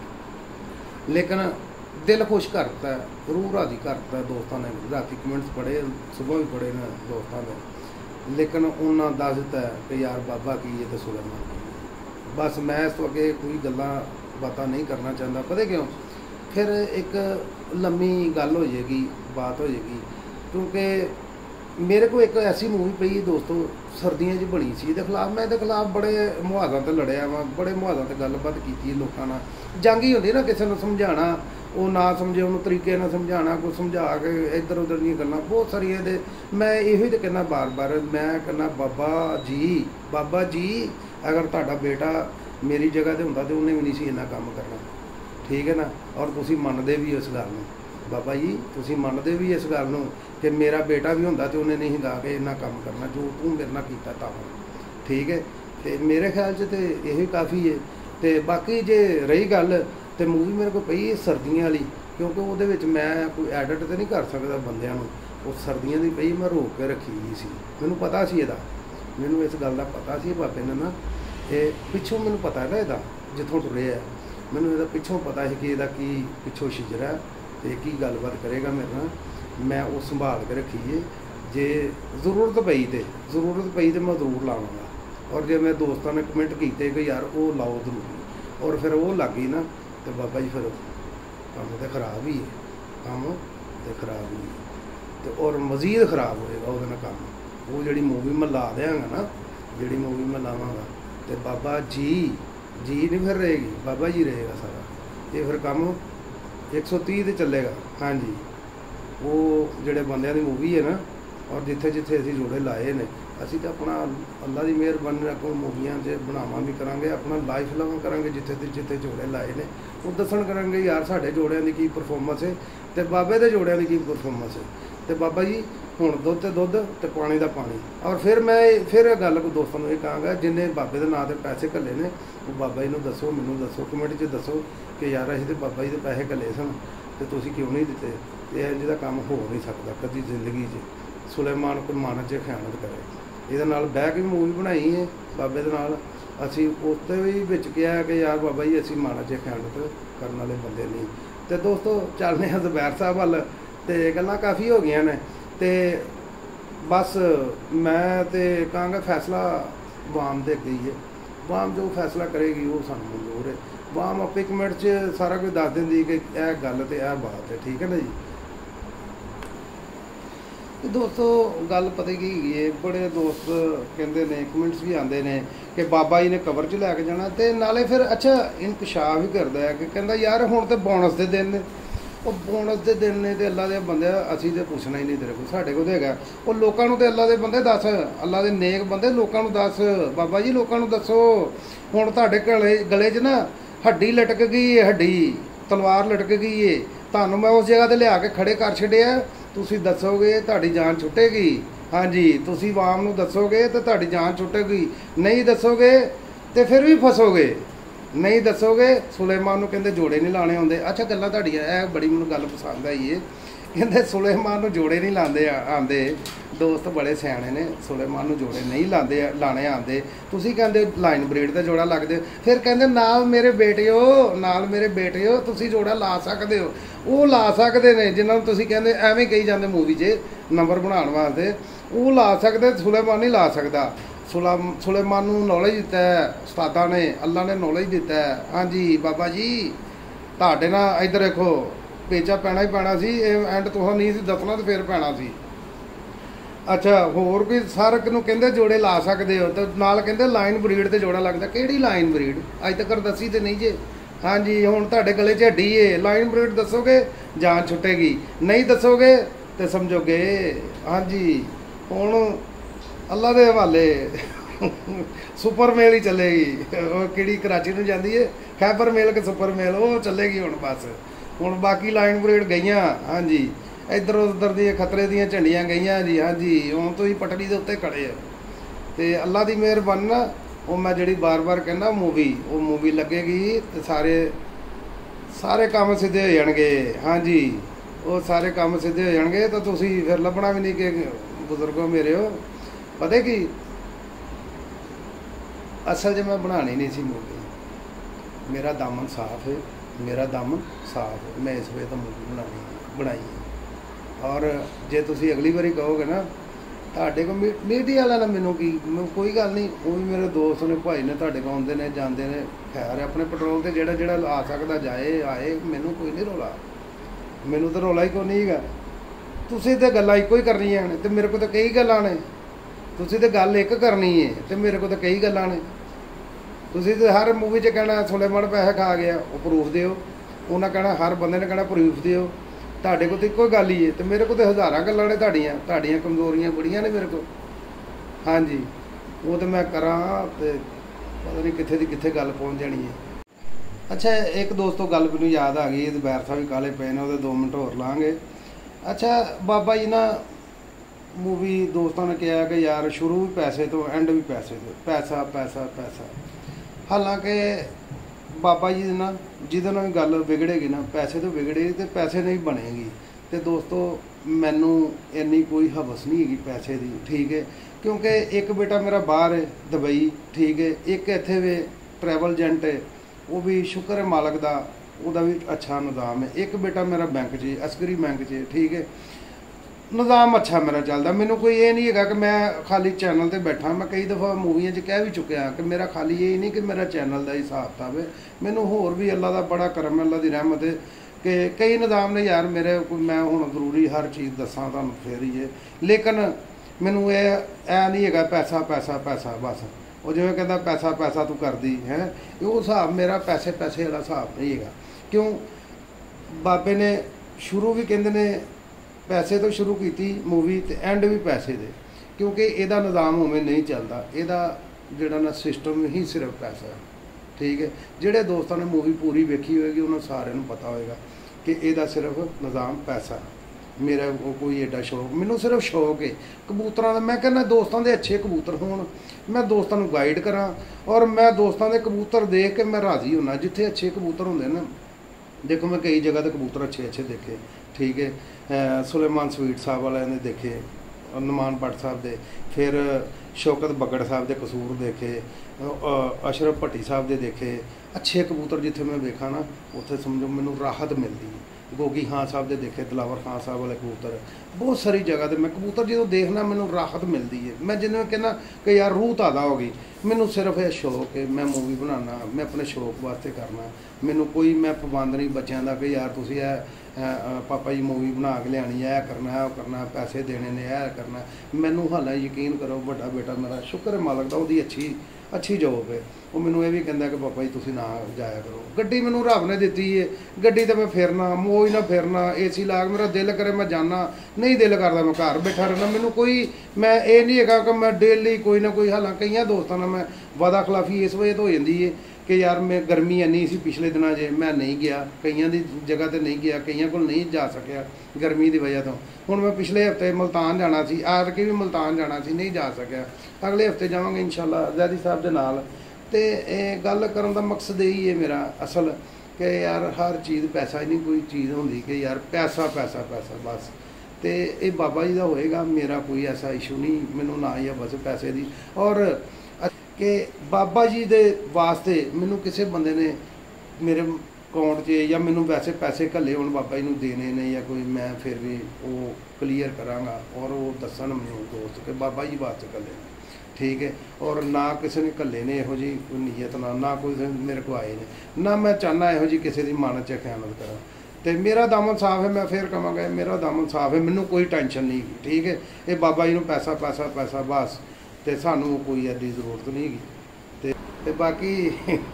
ਲੇਕਿਨ ਦਿਲ ਖੁਸ਼ ਕਰਤਾ ਰੂਹ ਰਾਜ਼ੀ ਕਰਤਾ ਦੋਸਤਾਂ ਨੇ ਰਾਤੀ ਕਮੈਂਟਸ ਪੜ੍ਹੇ ਸੁਬਾਹ ਵੀ ਪੜ੍ਹੇ ਨੇ ਦੋਸਤਾਂ ਨੇ ਲੇਕਿਨ ਉਹਨਾਂ ਦੱਸ ਦਿੱਤਾ ਕਿ ਯਾਰ ਬਾਬਾ ਕੀ ਹੈ ਤੇ ਸੁਲੇਮਾਨ ਬਸ ਮੈਂ ਇਸ ਤੋਂ ਅੱਗੇ ਕੋਈ ਗੱਲਾਂ ਬਾਤਾਂ ਨਹੀਂ ਕਰਨਾ ਚਾਹੁੰਦਾ ਪਤਾ ਕਿਉਂ ਫਿਰ ਇੱਕ ਲੰਮੀ ਗੱਲ ਹੋ ਜਾਏਗੀ ਬਾਤ ਹੋ ਜਾਏਗੀ ਕਿਉਂਕਿ ਮੇਰੇ ਕੋਲ ਇੱਕ ਐਸੀ ਮੂਵੀ ਪਈ ਦੋਸਤੋ ਸਰਦੀਆਂ 'ਚ ਬਣੀ ਸੀ ਇਹਦੇ ਖਿਲਾਫ ਮੈਂ ਇਹਦੇ ਖਿਲਾਫ ਬੜੇ ਮੁਹਾਜ਼ਾਂ 'ਤੇ ਲੜਿਆ ਵਾਂ ਬੜੇ ਮੁਹਾਜ਼ਾਂ 'ਤੇ ਗੱਲਬਾਤ ਕੀਤੀ ਲੋਕਾਂ ਨਾਲ ਜੰਗ ਹੀ ਹੁੰਦੀ ਨਾ ਕਿਸੇ ਨੂੰ ਸਮਝਾਉਣਾ ਉਹ ਨਾ ਸਮਝੇ ਉਹਨੂੰ ਤਰੀਕੇ ਨਾਲ ਸਮਝਾਉਣਾ ਕੋਈ ਸਮਝਾ ਕੇ ਇੱਧਰ ਉੱਧਰ ਦੀਆਂ ਗੱਲਾਂ ਬਹੁਤ ਸਾਰੀਆਂ ਇਹਦੇ ਮੈਂ ਇਹੋ ਹੀ ਤਾਂ ਕਹਿੰਦਾ ਬਾਰ ਬਾਰ ਮੈਂ ਕਹਿੰਦਾ ਬਾਬਾ ਜੀ ਬਾਬਾ ਜੀ ਅਗਰ ਤੁਹਾਡਾ ਬੇਟਾ ਮੇਰੀ ਜਗ੍ਹਾ 'ਤੇ ਹੁੰਦਾ ਤਾਂ ਉਹਨੇ ਵੀ ਨਹੀਂ ਸੀ ਇੰਨਾ ਕੰਮ ਕਰਨਾ ਠੀਕ ਹੈ ਨਾ ਔਰ ਤੁਸੀਂ ਮੰਨਦੇ ਵੀ ਇਸ ਗੱਲ ਨੂੰ ਬਾਬਾ ਜੀ ਤੁਸੀਂ ਮੰਨਦੇ ਵੀ ਇਸ ਗੱਲ ਨੂੰ ਕਿ ਮੇਰਾ ਬੇਟਾ ਵੀ ਹੁੰਦਾ ਤੇ ਉਹਨੇ ਨਹੀਂ ਗਾ ਕੇ ਇੰਨਾ ਕੰਮ ਕਰਨਾ ਜੋ ਤੂੰ ਮੇਰੇ ਨਾਲ ਕੀਤਾ ਤਾਂ ਠੀਕ ਹੈ ਤੇ ਮੇਰੇ ਖਿਆਲ 'ਚ ਤੇ ਇਹੀ ਕਾਫੀ ਹੈ ਤੇ ਬਾਕੀ ਜੇ ਰਹੀ ਗੱਲ ਤੇ ਮੂਵੀ ਮੇਰੇ ਕੋਲ ਪਈ ਹੈ ਸਰਦੀਆਂ ਵਾਲੀ ਕਿਉਂਕਿ ਉਹਦੇ ਵਿੱਚ ਮੈਂ ਕੋਈ ਐਡਿਟ ਤੇ ਨਹੀਂ ਕਰ ਸਕਦਾ ਬੰਦਿਆਂ ਨੂੰ ਉਹ ਸਰਦੀਆਂ ਦੀ ਪਈ ਮੈਂ ਰੋਕ ਕੇ ਰੱਖੀ ਹੋਈ ਸੀ ਮੈਨੂੰ ਪਤਾ ਸੀ ਇਹਦਾ ਮੈਨੂੰ ਇਸ ਗੱਲ ਦਾ ਪਤਾ ਸੀ ਬਾਬੇ ਨੇ ਨਾ ਇਹ ਪਿੱਛੋਂ ਮੈਨੂੰ ਪਤਾ ਹੈ ਨਾ ਇਹਦਾ ਜਿੱਥੋਂ ਟੁਰਿਆ ਮੈਨੂੰ ਇਹਦਾ ਪਿੱਛੋਂ ਪਤਾ ਸੀ ਕਿ ਇਹਦਾ ਕੀ ਪਿੱਛੋਂ ਸ਼ਿਜਰਾ ਤੇ ਕੀ ਗੱਲਬਾਤ ਕਰੇਗਾ ਮੇਰੇ ਨਾਲ ਮੈਂ ਉਹ ਸੰਭਾਲ ਕੇ ਰੱਖੀਏ ਜੇ ਜ਼ਰੂਰਤ ਪਈ ਤੇ ਜ਼ਰੂਰਤ ਪਈ ਤੇ ਮੈਂ ਜ਼ਰੂਰ ਲਾਵਾਂਗਾ ਔਰ ਜੇ ਮੇਰੇ ਦੋਸਤਾਂ ਨੇ ਕਮੈਂਟ ਕੀਤੇ ਕਿ ਯਾਰ ਉਹ ਲਾਓ ਜ਼ਰੂਰ ਔਰ ਫਿਰ ਉਹ ਲੱਗ ਗਈ ਨਾ ਤੇ ਬਾਬਾ ਜੀ ਫਿਰ ਕੰਮ ਤਾਂ ਖਰਾਬ ਹੀ ਹੈ ਕੰਮ ਤੇ ਖਰਾਬ ਹੀ ਤੇ ਔਰ ਮਜ਼ੀਦ ਖਰਾਬ ਹੋਏਗਾ ਉਹਦੇ ਨਾਲ ਕੰਮ ਉਹ ਜਿਹੜੀ ਮੂਵੀ ਮੈਂ ਲਾ ਦਿਆਂਗਾ ਨਾ ਜਿਹੜੀ ਮੂਵੀ ਮੈਂ ਲਾਵਾਂਗਾ ਤੇ ਬਾਬਾ ਜੀ ਜੀ ਨਹੀਂ ਫਿਰ ਰਹੇਗੀ ਬਾਬਾ ਜੀ ਰਹੇਗਾ ਸਾਰਾ ਇਹ ਫਿਰ ਕੰਮ ਇੱਕ ਸੌ ਤੀਹ ਤੇ ਚੱਲੇਗਾ ਹਾਂਜੀ ਉਹ ਜਿਹੜੇ ਬੰਦਿਆਂ ਦੀ ਮੂਵੀ ਹੈ ਨਾ, ਔਰ ਜਿੱਥੇ ਜਿੱਥੇ ਅਸੀਂ ਜੋੜੇ ਲਾਏ ਨੇ, ਅਸੀਂ ਤਾਂ ਆਪਣਾ ਅੱਲਾ ਦੀ ਮਿਹਰਬਾਨੀ ਨਾਲ ਮੂਵੀਆਂ 'ਚ ਬਣਾਵਾਂ ਵੀ ਕਰਾਂਗੇ, ਆਪਣਾ ਲਾਈਫ ਲਵ ਕਰਾਂਗੇ, ਜਿੱਥੇ ਜਿੱਥੇ ਜੋੜੇ ਲਾਏ ਨੇ ਉਹ ਦੱਸਣ ਕਰਾਂਗੇ ਯਾਰ ਸਾਡੇ ਜੋੜਿਆਂ ਦੀ ਕੀ ਪਰਫੋਰਮੈਂਸ ਹੈ ਤੇ ਬਾਬੇ ਦੇ ਜੋੜਿਆਂ ਦੀ ਕੀ ਪਰਫੋਰਮੈਂਸ ਹੈ। ਤੇ ਬਾਬਾ ਜੀ ਹੁਣ ਦੁੱਧ ਤੇ ਦੁੱਧ ਤੇ ਪਾਣੀ ਦਾ ਪਾਣੀ। ਔਰ ਫਿਰ ਮੈਂ ਫਿਰ ਇਹ ਗੱਲ ਕੋ ਦੋਸਤਾਂ ਨੂੰ ਇਹ ਕਹਾਂਗਾ, ਜਿੰਨੇ ਬਾਬੇ ਦੇ ਨਾਂ 'ਤੇ ਪੈਸੇ ਘੱਲੇ ਨੇ ਉਹ ਬਾਬਾ ਜੀ ਨੂੰ ਦੱਸੋ, ਮੈਨੂੰ ਦੱਸੋ, ਕਮੇਟੀ 'ਚ ਦੱਸੋ ਕਿ ਯਾਰ ਅਸੀਂ ਤੇ ਬਾਬਾ ਜੀ ਦੇ ਪੈਸੇ ਘੱਲੇ ਸਨ ਤੇ ਤੁਸੀਂ ਕਿਉਂ ਨਹੀਂ ਦਿੱਤੇ। ਇਹ ਜਿਹਦਾ ਕੰਮ ਹੋ ਨਹੀਂ ਸਕਦਾ ਕਦੀ ਜ਼ਿੰਦਗੀ 'ਚ। ਸੁਲੇਮਾਨ ਕੋਈ ਮਨ 'ਚ ਖਿਆਨਤ ਕਰੇ। ਇਹਦੇ ਨਾਲ ਬਹਿ ਕੇ ਮੂਵੀ ਬਣਾਈ ਹੈ ਬਾਬੇ ਦੇ ਨਾਲ, ਅਸੀਂ ਉਸ 'ਤੇ ਵੀ ਵਿੱਚ ਕਿਹਾ ਕਿ ਯਾਰ ਬਾਬਾ ਜੀ ਅਸੀਂ ਮਨ 'ਚ ਖਿਆਨਤ ਕਰਨ ਵਾਲੇ ਬੰਦੇ ਨਹੀਂ। ਤੇ ਦੋਸਤੋ ਚੱਲਦੇ ਹਾਂ ਜ਼ੁਬੈਰ ਸਾਹਿਬ ਵੱਲ, ਤੇ ਗੱਲਾਂ ਕਾਫੀ ਹੋ ਗਈਆਂ ਨੇ ਤੇ ਬਸ ਮੈਂ ਤੇ ਕਹਾਂਗਾ ਫੈਸਲਾ ਵਾਮ ਦੇ ਅੱਗੇ ਹੀ ਹੈ। ਵਾਮ ਜੋ ਫੈਸਲਾ ਕਰੇਗੀ ਉਹ ਸਾਨੂੰ ਮਨਜ਼ੂਰ ਹੈ। ਵਾਮ ਆਪੇ ਇੱਕ ਮਿੰਟ 'ਚ ਸਾਰਾ ਕੁਝ ਦੱਸ ਦਿੰਦੀ ਕਿ ਇਹ ਗੱਲ ਤੇ ਇਹ ਬਾਤ ਹੈ, ਠੀਕ ਹੈ ਨਾ ਜੀ। ਦੋਸਤੋ ਗੱਲ ਪਤਾ ਕੀ ਹੈ, ਬੜੇ ਦੋਸਤ ਕਹਿੰਦੇ ਨੇ, ਕਮੈਂਟਸ ਵੀ ਆਉਂਦੇ ਨੇ ਕਿ ਬਾਬਾ ਜੀ ਨੇ ਕਬਰ 'ਚ ਲੈ ਕੇ ਜਾਣਾ, ਤੇ ਨਾਲੇ ਫਿਰ ਅੱਛਾ ਇਨਕਸ਼ਾਫ ਵੀ ਕਰਦਾ ਹੈ ਕਿ ਕਹਿੰਦਾ ਯਾਰ ਹੁਣ ਤੇ ਬੋਨਸ ਦੇ ਦਿਨ ਨੇ। ਉਹ ਬੋਨਸ ਦੇ ਦਿਨ ਨੇ ਤੇ ਅੱਲਾ ਦੇ ਬੰਦੇ, ਅਸੀਂ ਤੇ ਪੁੱਛਣਾ ਹੀ ਨਹੀਂ ਤੇਰੇ ਕੋਲ, ਸਾਡੇ ਕੋਲ ਤਾਂ ਹੈਗਾ। ਉਹ ਲੋਕਾਂ ਨੂੰ ਤੇ ਅੱਲਾ ਦੇ ਬੰਦੇ ਦੱਸ, ਅੱਲਾ ਦੇ ਨੇਕ ਬੰਦੇ ਲੋਕਾਂ ਨੂੰ ਦੱਸ, ਬਾਬਾ ਜੀ ਲੋਕਾਂ ਨੂੰ ਦੱਸੋ। ਹੁਣ ਤੁਹਾਡੇ ਗਲੇ ਗਲੇ 'ਚ ਨਾ ਹੱਡੀ ਲਟਕ ਗਈ ਹੈ, ਹੱਡੀ ਤਲਵਾਰ ਲਟਕ ਗਈ ਹੈ, ਤੁਹਾਨੂੰ ਮੈਂ ਉਸ ਜਗ੍ਹਾ 'ਤੇ ਲਿਆ ਕੇ ਖੜੇ ਕਰ ਛੱਡਿਆ, ਤੁਸੀਂ ਦੱਸੋਗੇ ਤੁਹਾਡੀ ਜਾਨ ਛੁੱਟੇਗੀ। ਹਾਂਜੀ, ਤੁਸੀਂ ਵਾਮ ਨੂੰ ਦੱਸੋਗੇ ਤਾਂ ਤੁਹਾਡੀ ਜਾਨ ਛੁੱਟੇਗੀ, ਨਹੀਂ ਦੱਸੋਗੇ ਤੇ ਫਿਰ ਵੀ ਫਸੋਗੇ, ਨਹੀਂ ਦੱਸੋਗੇ। ਸੁਲੇਮਾਨ ਨੂੰ ਕਹਿੰਦੇ ਜੋੜੇ ਨਹੀਂ ਲਾਣੇ ਹੁੰਦੇ। ਅੱਛਾ ਗੱਲਾਂ ਤੁਹਾਡੀਆਂ ਇਹ ਬੜੀ ਮੈਨੂੰ ਗੱਲ ਪਸੰਦ ਆਈ ਹੈ, ਕਹਿੰਦੇ ਸੁਲੇਮਾਨ ਨੂੰ ਜੋੜੇ ਨਹੀਂ ਲਾਉਂਦੇ ਆਉਂਦੇ। ਦੋਸਤ ਬੜੇ ਸਿਆਣੇ ਨੇ, ਸੁਲੇਮਾਨ ਨੂੰ ਜੋੜੇ ਨਹੀਂ ਲਾਉਂਦੇ ਲਾਣੇ ਆਉਂਦੇ। ਤੁਸੀਂ ਕਹਿੰਦੇ ਲਾਈਨ ਬਰੀਡ ਦਾ ਜੋੜਾ ਲੱਗਦੇ, ਫਿਰ ਕਹਿੰਦੇ ਨਾਲ ਮੇਰੇ ਬੇਟਿਓ, ਨਾਲ ਮੇਰੇ ਬੇਟਿਓ ਤੁਸੀਂ ਜੋੜਾ ਲਾ ਸਕਦੇ ਹੋ। ਉਹ ਲਾ ਸਕਦੇ ਨੇ ਜਿਨ੍ਹਾਂ ਨੂੰ ਤੁਸੀਂ ਕਹਿੰਦੇ ਐਵੇਂ ਕਹੀ ਜਾਂਦੇ ਮੂਵੀ 'ਚ ਨੰਬਰ ਬਣਾਉਣ ਵਾਸਤੇ, ਉਹ ਲਾ ਸਕਦੇ, ਸੁਲੇਮਾਨ ਨਹੀਂ ਲਾ ਸਕਦਾ। ਸੁਲਾ ਸੁਲੇਮਾਨ ਨੂੰ ਨੌਲੇਜ ਦਿੱਤਾ ਹੈ ਉਸਤਾਦਾਂ ਨੇ, ਅੱਲਾ ਨੇ ਨੌਲੇਜ ਦਿੱਤਾ ਹੈ। ਹਾਂਜੀ ਬਾਬਾ ਜੀ ਤੁਹਾਡੇ ਨਾਲ ਇੱਧਰ ਦੇਖੋ ਪੇਚਾ ਪੈਣਾ ਹੀ ਪੈਣਾ ਸੀ, ਇਹ ਐਂਡ ਤੁਸੀਂ ਨਹੀਂ ਸੀ ਦੱਸਣਾ ਤੇ ਫਿਰ ਪੈਣਾ ਸੀ। ਅੱਛਾ ਹੋਰ ਕੋਈ ਸਾਰਕ ਨੂੰ ਕਹਿੰਦੇ ਜੋੜੇ ਲਾ ਸਕਦੇ ਹੋ, ਤੇ ਨਾਲ ਕਹਿੰਦੇ ਲਾਈਨ ਬਰੀਡ ਤੇ ਜੋੜਾ ਲੱਗਦਾ। ਕਿਹੜੀ ਲਾਈਨ ਬਰੀਡ ਅੱਜ ਤੱਕ ਦੱਸੀ ਤੇ ਨਹੀਂ ਜੇ। ਹਾਂਜੀ ਹੁਣ ਤੁਹਾਡੇ ਗਲੇ 'ਚ ਹੱਡੀ ਏ, ਲਾਈਨ ਬਰੀਡ ਦੱਸੋਗੇ ਜਾਨ ਛੁੱਟੇਗੀ, ਨਹੀਂ ਦੱਸੋਗੇ ਤੇ ਸਮਝੋਗੇ। ਹਾਂਜੀ ਹੁਣ ਅੱਲਾ ਦੇ ਹਵਾਲੇ ਸੁਪਰ ਮੇਲ ਹੀ ਚੱਲੇਗੀ। ਉਹ ਕਿਹੜੀ ਕਰਾਚੀ ਨੂੰ ਜਾਂਦੀ ਹੈ, ਖੈਬਰ ਮੇਲ ਕਿ ਸੁਪਰ ਮੇਲ, ਉਹ ਚੱਲੇਗੀ ਹੁਣ ਬਸ। ਹੁਣ ਬਾਕੀ ਲਾਈਨ ਬਰੀਡ ਗਈਆਂ। ਹਾਂਜੀ ਇੱਧਰ ਉੱਧਰ ਦੀਆਂ ਖਤਰੇ ਦੀਆਂ ਝੰਡੀਆਂ ਗਈਆਂ ਜੀ। ਹਾਂਜੀ ਹੁਣ ਤੁਸੀਂ ਪਟੜੀ ਦੇ ਉੱਤੇ ਖੜੇ ਆ ਤੇ ਅੱਲਾ ਦੀ ਮਿਹਰਬਾਨੀ ਨਾਲ ਉਹ ਮੈਂ ਜਿਹੜੀ ਬਾਰ-ਬਾਰ ਕਹਿੰਦਾ ਮੂਵੀ, ਉਹ ਮੂਵੀ ਲੱਗੇਗੀ ਤੇ ਸਾਰੇ ਸਾਰੇ ਕੰਮ ਸਿੱਧੇ ਹੋ ਜਾਣਗੇ। ਹਾਂਜੀ ਉਹ ਸਾਰੇ ਕੰਮ ਸਿੱਧੇ ਹੋ ਜਾਣਗੇ ਤਾਂ ਤੁਸੀਂ ਫਿਰ ਲੱਭਣਾ ਵੀ ਨਹੀਂ ਕਿ ਬਜ਼ੁਰਗੋ ਮੇਰੇ ਹੋ। ਪਤਾ ਕੀ ਅਸਲ 'ਚ ਮੈਂ ਬਣਾਉਣੀ ਨਹੀਂ ਸੀ ਮੂਵੀ, ਮੇਰਾ ਦਾਮਨ ਸਾਫ਼ ਹੈ, ਮੇਰਾ ਦਾਮਨ ਸਾਫ਼ ਹੈ, ਮੈਂ ਇਸ ਵੇ ਤਾਂ ਮੂਵੀ ਬਣਾਉਣੀ ਬਣਾਈ ਹੈ। ਔਰ ਜੇ ਤੁਸੀਂ ਅਗਲੀ ਵਾਰੀ ਕਹੋਗੇ ਨਾ ਤੁਹਾਡੇ ਕੋਲ ਮੀਡੀਆ ਵਾਲਾ ਨਾ ਮੈਨੂੰ ਕੀ, ਕੋਈ ਗੱਲ ਨਹੀਂ, ਉਹ ਵੀ ਮੇਰੇ ਦੋਸਤ ਨੇ, ਭਾਈ ਨੇ, ਤੁਹਾਡੇ ਕੋਲ ਆਉਂਦੇ ਨੇ ਜਾਂਦੇ ਨੇ, ਖੈਰ ਆਪਣੇ ਪੈਟਰੋਲ 'ਤੇ ਜਿਹੜਾ ਜਿਹੜਾ ਆ ਸਕਦਾ ਜਾਏ ਆਏ, ਮੈਨੂੰ ਕੋਈ ਨਹੀਂ ਰੌਲਾ, ਮੈਨੂੰ ਤਾਂ ਰੌਲਾ ਹੀ ਕੋਈ ਨਹੀਂ ਹੈਗਾ। ਤੁਸੀਂ ਤਾਂ ਗੱਲਾਂ ਇੱਕੋ ਹੀ ਕਰਨੀਆਂ ਨੇ ਤੇ ਮੇਰੇ ਕੋਲ ਤਾਂ ਕਈ ਗੱਲਾਂ ਨੇ, ਤੁਸੀਂ ਤਾਂ ਗੱਲ ਇੱਕ ਕਰਨੀ ਹੈ ਤੇ ਮੇਰੇ ਕੋਲ ਤਾਂ ਕਈ ਗੱਲਾਂ ਨੇ। ਤੁਸੀਂ ਤਾਂ ਹਰ ਮੂਵੀ 'ਚ ਕਹਿਣਾ ਸੁਲੇਮਾਨ ਪੈਸੇ ਖਾ ਗਿਆ, ਉਹ ਪ੍ਰੂਫ ਦਿਓ। ਉਹਨਾਂ ਕਹਿਣਾ ਹਰ ਬੰਦੇ ਨੇ ਕਹਿਣਾ ਪ੍ਰੂਫ ਦਿਓ। ਤੁਹਾਡੇ ਕੋਲ ਤਾਂ ਇੱਕੋ ਗੱਲ ਹੀ ਹੈ ਤੇ ਮੇਰੇ ਕੋਲ ਤਾਂ ਹਜ਼ਾਰਾਂ ਗੱਲਾਂ ਨੇ ਤੁਹਾਡੀਆਂ, ਤੁਹਾਡੀਆਂ ਕਮਜ਼ੋਰੀਆਂ ਬੜੀਆਂ ਨੇ ਮੇਰੇ ਕੋਲ। ਹਾਂਜੀ ਉਹ ਤਾਂ ਮੈਂ ਕਰਾਂ ਤੇ ਪਤਾ ਨਹੀਂ ਕਿੱਥੇ ਦੀ ਕਿੱਥੇ ਗੱਲ ਪਹੁੰਚ ਜਾਣੀ ਹੈ। ਅੱਛਾ ਇੱਕ ਦੋਸਤੋ ਗੱਲ ਮੈਨੂੰ ਯਾਦ ਆ ਗਈ, ਜ਼ੁਬੈਰ ਸਾਹਿਬ ਵੀ ਕਾਲੇ ਪਏ ਨੇ, ਉਹਦੇ ਦੋ ਮਿੰਟ ਹੋਰ ਲਾਂਗੇ। ਅੱਛਾ ਬਾਬਾ ਜੀ ਨਾ ਮੂਵੀ ਦੋਸਤਾਂ ਨੇ ਕਿਹਾ ਕਿ ਯਾਰ ਸ਼ੁਰੂ ਵੀ ਪੈਸੇ ਤੋਂ ਐਂਡ ਵੀ ਪੈਸੇ ਤੋਂ, ਪੈਸਾ ਪੈਸਾ ਪੈਸਾ। ਹਾਲਾਂਕਿ ਬਾਬਾ ਜੀ ਨਾ ਜਿਹਦੇ ਨਾਲ ਗੱਲ ਵਿਗੜੇਗੀ ਨਾ ਪੈਸੇ ਤੋਂ ਵਿਗੜੇਗੀ ਤੇ ਪੈਸੇ ਨਹੀਂ ਬਣੇਗੀ। ਤੇ ਦੋਸਤੋ ਮੈਨੂੰ ਇੰਨੀ ਕੋਈ ਹਵਸ ਨਹੀਂ ਹੈਗੀ ਪੈਸੇ ਦੀ, ਠੀਕ ਹੈ, ਕਿਉਂਕਿ ਇੱਕ ਬੇਟਾ ਮੇਰਾ ਬਾਹਰ ਹੈ ਦੁਬਈ, ਠੀਕ ਹੈ, ਇੱਕ ਇੱਥੇ ਵੇ ਟਰੈਵਲ ਏਜੰਟ ਹੈ, ਉਹ ਵੀ ਸ਼ੁਕਰ ਹੈ ਮਾਲਕ ਦਾ, ਉਹਦਾ ਵੀ ਅੱਛਾ ਨਿਜ਼ਾਮ ਹੈ। ਇੱਕ ਬੇਟਾ ਮੇਰਾ ਬੈਂਕ 'ਚ, ਅਸਕਰੀ ਬੈਂਕ 'ਚ, ਠੀਕ ਹੈ, ਨਿਜ਼ਾਮ ਅੱਛਾ ਮੇਰਾ ਚੱਲਦਾ। ਮੈਨੂੰ ਕੋਈ ਇਹ ਨਹੀਂ ਹੈਗਾ ਕਿ ਮੈਂ ਖਾਲੀ ਚੈਨਲ 'ਤੇ ਬੈਠਾ। ਮੈਂ ਕਈ ਦਫਾ ਮੂਵੀਆਂ 'ਚ ਕਹਿ ਵੀ ਚੁੱਕਿਆ ਕਿ ਮੇਰਾ ਖਾਲੀ ਇਹ ਨਹੀਂ ਕਿ ਮੇਰਾ ਚੈਨਲ ਦਾ ਹੀ ਹਿਸਾਬ ਕਿਤਾਬ ਹੈ, ਮੈਨੂੰ ਹੋਰ ਵੀ ਅੱਲਾ ਦਾ ਬੜਾ ਕਰਮ, ਅੱਲਾ ਦੀ ਰਹਿਮਤ ਹੈ ਕਿ ਕਈ ਨਿਜ਼ਾਮ ਨੇ ਯਾਰ ਮੇਰੇ ਕੋਈ, ਮੈਂ ਹੁਣ ਜ਼ਰੂਰੀ ਹਰ ਚੀਜ਼ ਦੱਸਾਂ ਤੁਹਾਨੂੰ ਫੇਰ ਹੀ ਹੈ, ਲੇਕਿਨ ਮੈਨੂੰ ਇਹ ਐ ਨਹੀਂ ਹੈਗਾ ਪੈਸਾ ਪੈਸਾ ਪੈਸਾ ਬਸ। ਉਹ ਜਿਵੇਂ ਕਹਿੰਦਾ ਪੈਸਾ ਪੈਸਾ ਤੂੰ ਕਰਦੀ ਹੈ, ਉਹ ਹਿਸਾਬ ਮੇਰਾ ਪੈਸੇ ਪੈਸੇ ਵਾਲਾ ਹਿਸਾਬ ਨਹੀਂ ਹੈਗਾ। ਕਿਉਂ ਬਾਬੇ ਨੇ ਸ਼ੁਰੂ ਵੀ ਕਹਿੰਦੇ ਨੇ ਪੈਸੇ ਤੋਂ ਸ਼ੁਰੂ ਕੀਤੀ ਮੂਵੀ ਤੇ ਐਂਡ ਵੀ ਪੈਸੇ ਦੇ, ਕਿਉਂਕਿ ਇਹਦਾ ਨਿਜ਼ਾਮ ਉਵੇਂ ਨਹੀਂ ਚੱਲਦਾ, ਇਹਦਾ ਜਿਹੜਾ ਨਾ ਸਿਸਟਮ ਹੀ ਸਿਰਫ ਪੈਸਾ ਹੈ। ਠੀਕ ਹੈ, ਜਿਹੜੇ ਦੋਸਤਾਂ ਨੇ ਮੂਵੀ ਪੂਰੀ ਵੇਖੀ ਹੋਏਗੀ ਉਹਨਾਂ ਸਾਰਿਆਂ ਨੂੰ ਪਤਾ ਹੋਏਗਾ ਕਿ ਇਹਦਾ ਸਿਰਫ ਨਿਜ਼ਾਮ ਪੈਸਾ। ਮੇਰਾ ਕੋਈ ਐਡਾ ਸ਼ੌਕ, ਮੈਨੂੰ ਸਿਰਫ ਸ਼ੌਕ ਹੈ ਕਬੂਤਰਾਂ ਦਾ। ਮੈਂ ਕਹਿੰਦਾ ਦੋਸਤਾਂ ਦੇ ਅੱਛੇ ਕਬੂਤਰ ਹੋਣ, ਮੈਂ ਦੋਸਤਾਂ ਨੂੰ ਗਾਈਡ ਕਰਾਂ, ਔਰ ਮੈਂ ਦੋਸਤਾਂ ਦੇ ਕਬੂਤਰ ਦੇਖ ਕੇ ਮੈਂ ਰਾਜ਼ੀ ਹੁੰਨਾ। ਜਿੱਥੇ ਅੱਛੇ ਕਬੂਤਰ ਹੁੰਦੇ ਨੇ, ਦੇਖੋ ਮੈਂ ਕਈ ਜਗ੍ਹਾ ਤੇ ਕਬੂਤਰ ਅੱਛੇ ਅੱਛੇ ਦੇਖੇ। ਠੀਕ ਹੈ, ਸੁਲੇਮਾਨ ਸਵੀਟ ਸਾਹਿਬ ਵਾਲਿਆਂ ਨੇ ਦੇਖੇ, ਨਮਾਨ ਭੱਟ ਸਾਹਿਬ ਦੇ, ਫਿਰ ਸ਼ੌਕਤ ਬੱਗੜ ਸਾਹਿਬ ਦੇ ਕਸੂਰ ਦੇਖੇ, ਅਸ਼ਰਫ ਭੱਟੀ ਸਾਹਿਬ ਦੇ ਦੇਖੇ। ਅੱਛੇ ਕਬੂਤਰ ਜਿੱਥੇ ਮੈਂ ਵੇਖਾਂ ਨਾ, ਉੱਥੇ ਸਮਝੋ ਮੈਨੂੰ ਰਾਹਤ ਮਿਲਦੀ ਹੈ। ਗੋਗੀ ਖਾਨ ਸਾਹਿਬ ਦੇ ਦੇਖੇ, ਦਿਲਾਵਰ ਖਾਨ ਸਾਹਿਬ ਵਾਲੇ ਕਬੂਤਰ, ਬਹੁਤ ਸਾਰੀ ਜਗ੍ਹਾ ਤੇ ਮੈਂ ਕਬੂਤਰ ਜਦੋਂ ਦੇਖਣਾ ਮੈਨੂੰ ਰਾਹਤ ਮਿਲਦੀ ਹੈ। ਮੈਂ ਜਿਵੇਂ ਕਹਿੰਦਾ ਕਿ ਯਾਰ ਰੂਹ ਤਾਜ਼ਾ ਹੋ ਗਈ। ਮੈਨੂੰ ਸਿਰਫ ਇਹ ਸ਼ੌਕ ਹੈ, ਮੈਂ ਮੂਵੀ ਬਣਾਉਣਾ, ਮੈਂ ਆਪਣੇ ਸ਼ੌਕ ਵਾਸਤੇ ਕਰਨਾ। ਮੈਨੂੰ ਕੋਈ ਮੈਂ ਪਾਬੰਦ ਨਹੀਂ ਬੱਚਿਆਂ ਦਾ ਕਿ ਯਾਰ ਤੁਸੀਂ ਇਹ ਪਾਪਾ ਜੀ ਮੂਵੀ ਬਣਾ ਕੇ ਲਿਆਣੀ ਹੈ, ਇਹ ਕਰਨਾ, ਉਹ ਕਰਨਾ, ਪੈਸੇ ਦੇਣੇ ਨੇ, ਇਹ ਕਰਨਾ। ਮੈਨੂੰ ਹਾਲੇ ਯਕੀਨ ਕਰੋ, ਵੱਡਾ ਬੇਟਾ ਮੇਰਾ, ਸ਼ੁਕਰ ਹੈ ਮਾਲਕ ਦਾ, ਉਹਦੀ ਅੱਛੀ ਅੱਛੀ ਜੋਬ ਹੈ। ਉਹ ਮੈਨੂੰ ਇਹ ਵੀ ਕਹਿੰਦਾ ਕਿ ਪਾਪਾ ਜੀ ਤੁਸੀਂ ਨਾ ਜਾਇਆ ਕਰੋ। ਗੱਡੀ ਮੈਨੂੰ ਰੱਬ ਨੇ ਦਿੱਤੀ ਹੈ, ਗੱਡੀ 'ਤੇ ਮੈਂ ਫਿਰਨਾ, ਮੋਜ ਨਾਲ ਫਿਰਨਾ, ਏ ਸੀ ਲਾ ਕੇ, ਮੇਰਾ ਦਿਲ ਕਰੇ ਮੈਂ ਜਾਣਾ, ਨਹੀਂ ਦਿਲ ਕਰਦਾ ਮੈਂ ਘਰ ਬੈਠਾ ਰਹਿਣਾ। ਮੈਨੂੰ ਕੋਈ, ਮੈਂ ਇਹ ਨਹੀਂ ਹੈਗਾ ਕਿ ਮੈਂ ਡੇਲੀ ਕੋਈ ਨਾ ਕੋਈ, ਹਾਲਾਂ ਕਈਆਂ ਦੋਸਤਾਂ ਨਾਲ ਮੈਂ ਵਾਦਾ ਖਿਲਾਫੀ ਇਸ ਵਜ੍ਹਾ ਤੋਂ ਹੋ ਜਾਂਦੀ ਹੈ ਕਿ ਯਾਰ ਮੈਂ ਗਰਮੀ ਇੰਨੀ ਸੀ ਪਿਛਲੇ ਦਿਨਾਂ 'ਚ, ਮੈਂ ਨਹੀਂ ਗਿਆ, ਕਈਆਂ ਦੀ ਜਗ੍ਹਾ 'ਤੇ ਨਹੀਂ ਗਿਆ, ਕਈਆਂ ਕੋਲ ਨਹੀਂ ਜਾ ਸਕਿਆ ਗਰਮੀ ਦੀ ਵਜ੍ਹਾ ਤੋਂ। ਹੁਣ ਮੈਂ ਪਿਛਲੇ ਹਫ਼ਤੇ ਮੁਲਤਾਨ ਜਾਣਾ ਸੀ, ਆਰ ਕੇ ਵੀ ਮੁਲਤਾਨ ਜਾਣਾ ਸੀ, ਨਹੀਂ ਜਾ ਸਕਿਆ। ਅਗਲੇ ਹਫ਼ਤੇ ਜਾਵਾਂਗੇ ਇਨਸ਼ਾਅੱਲਾ ਜ਼ੈਦੀ ਸਾਹਿਬ ਦੇ ਨਾਲ। ਅਤੇ ਇਹ ਗੱਲ ਕਰਨ ਦਾ ਮਕਸਦ ਇਹੀ ਹੈ ਮੇਰਾ ਅਸਲ, ਕਿ ਯਾਰ ਹਰ ਚੀਜ਼ ਪੈਸਾ ਹੀ ਨਹੀਂ ਕੋਈ ਚੀਜ਼ ਹੁੰਦੀ ਕਿ ਯਾਰ ਪੈਸਾ ਪੈਸਾ ਪੈਸਾ ਬਸ। ਅਤੇ ਇਹ ਬਾਬਾ ਜੀ ਦਾ ਹੋਏਗਾ, ਮੇਰਾ ਕੋਈ ਐਸਾ ਇਸ਼ੂ ਨਹੀਂ, ਮੈਨੂੰ ਨਾ ਹੀ ਆ ਬਸ ਪੈਸੇ ਦੀ। ਔਰ ਕਿ ਬਾਬਾ ਜੀ ਦੇ ਵਾਸਤੇ ਮੈਨੂੰ ਕਿਸੇ ਬੰਦੇ ਨੇ ਮੇਰੇ ਅਕਾਊਂਟ 'ਚ ਜਾਂ ਮੈਨੂੰ ਵੈਸੇ ਪੈਸੇ ਘੱਲੇ ਹੋਣ ਬਾਬਾ ਜੀ ਨੂੰ ਦੇਣੇ ਨੇ ਜਾਂ ਕੋਈ, ਮੈਂ ਫਿਰ ਵੀ ਉਹ ਕਲੀਅਰ ਕਰਾਂਗਾ ਔਰ ਉਹ ਦੱਸਣ ਮੈਨੂੰ ਦੋਸਤ ਕਿ ਬਾਬਾ ਜੀ ਵਾਸਤੇ ਘੱਲੇ ਨੇ। ਠੀਕ ਹੈ, ਔਰ ਨਾ ਕਿਸੇ ਨੇ ਘੱਲੇ ਨੇ ਇਹੋ ਜਿਹੀ ਕੋਈ ਨੀਅਤ ਨਾਲ, ਨਾ ਕੋਈ ਮੇਰੇ ਕੋਲ ਆਏ ਨੇ, ਨਾ ਮੈਂ ਚਾਹੁੰਦਾ ਇਹੋ ਜਿਹੀ ਕਿਸੇ ਦੀ ਮਨ 'ਚ ਖਿਆਨਤ ਕਰਾਂ। ਅਤੇ ਮੇਰਾ ਦਾਮਨ ਸਾਫ਼ ਹੈ, ਮੈਂ ਫਿਰ ਕਹਾਂਗਾ ਮੇਰਾ ਦਾਮਨ ਸਾਫ਼ ਹੈ, ਮੈਨੂੰ ਕੋਈ ਟੈਨਸ਼ਨ ਨਹੀਂ। ਠੀਕ ਹੈ, ਇਹ ਬਾਬਾ ਜੀ ਨੂੰ ਪੈਸਾ ਪੈਸਾ ਪੈਸਾ ਬਸ, ਅਤੇ ਸਾਨੂੰ ਕੋਈ ਐਡੀ ਜ਼ਰੂਰਤ ਨਹੀਂ ਹੈਗੀ। ਅਤੇ ਅਤੇ ਬਾਕੀ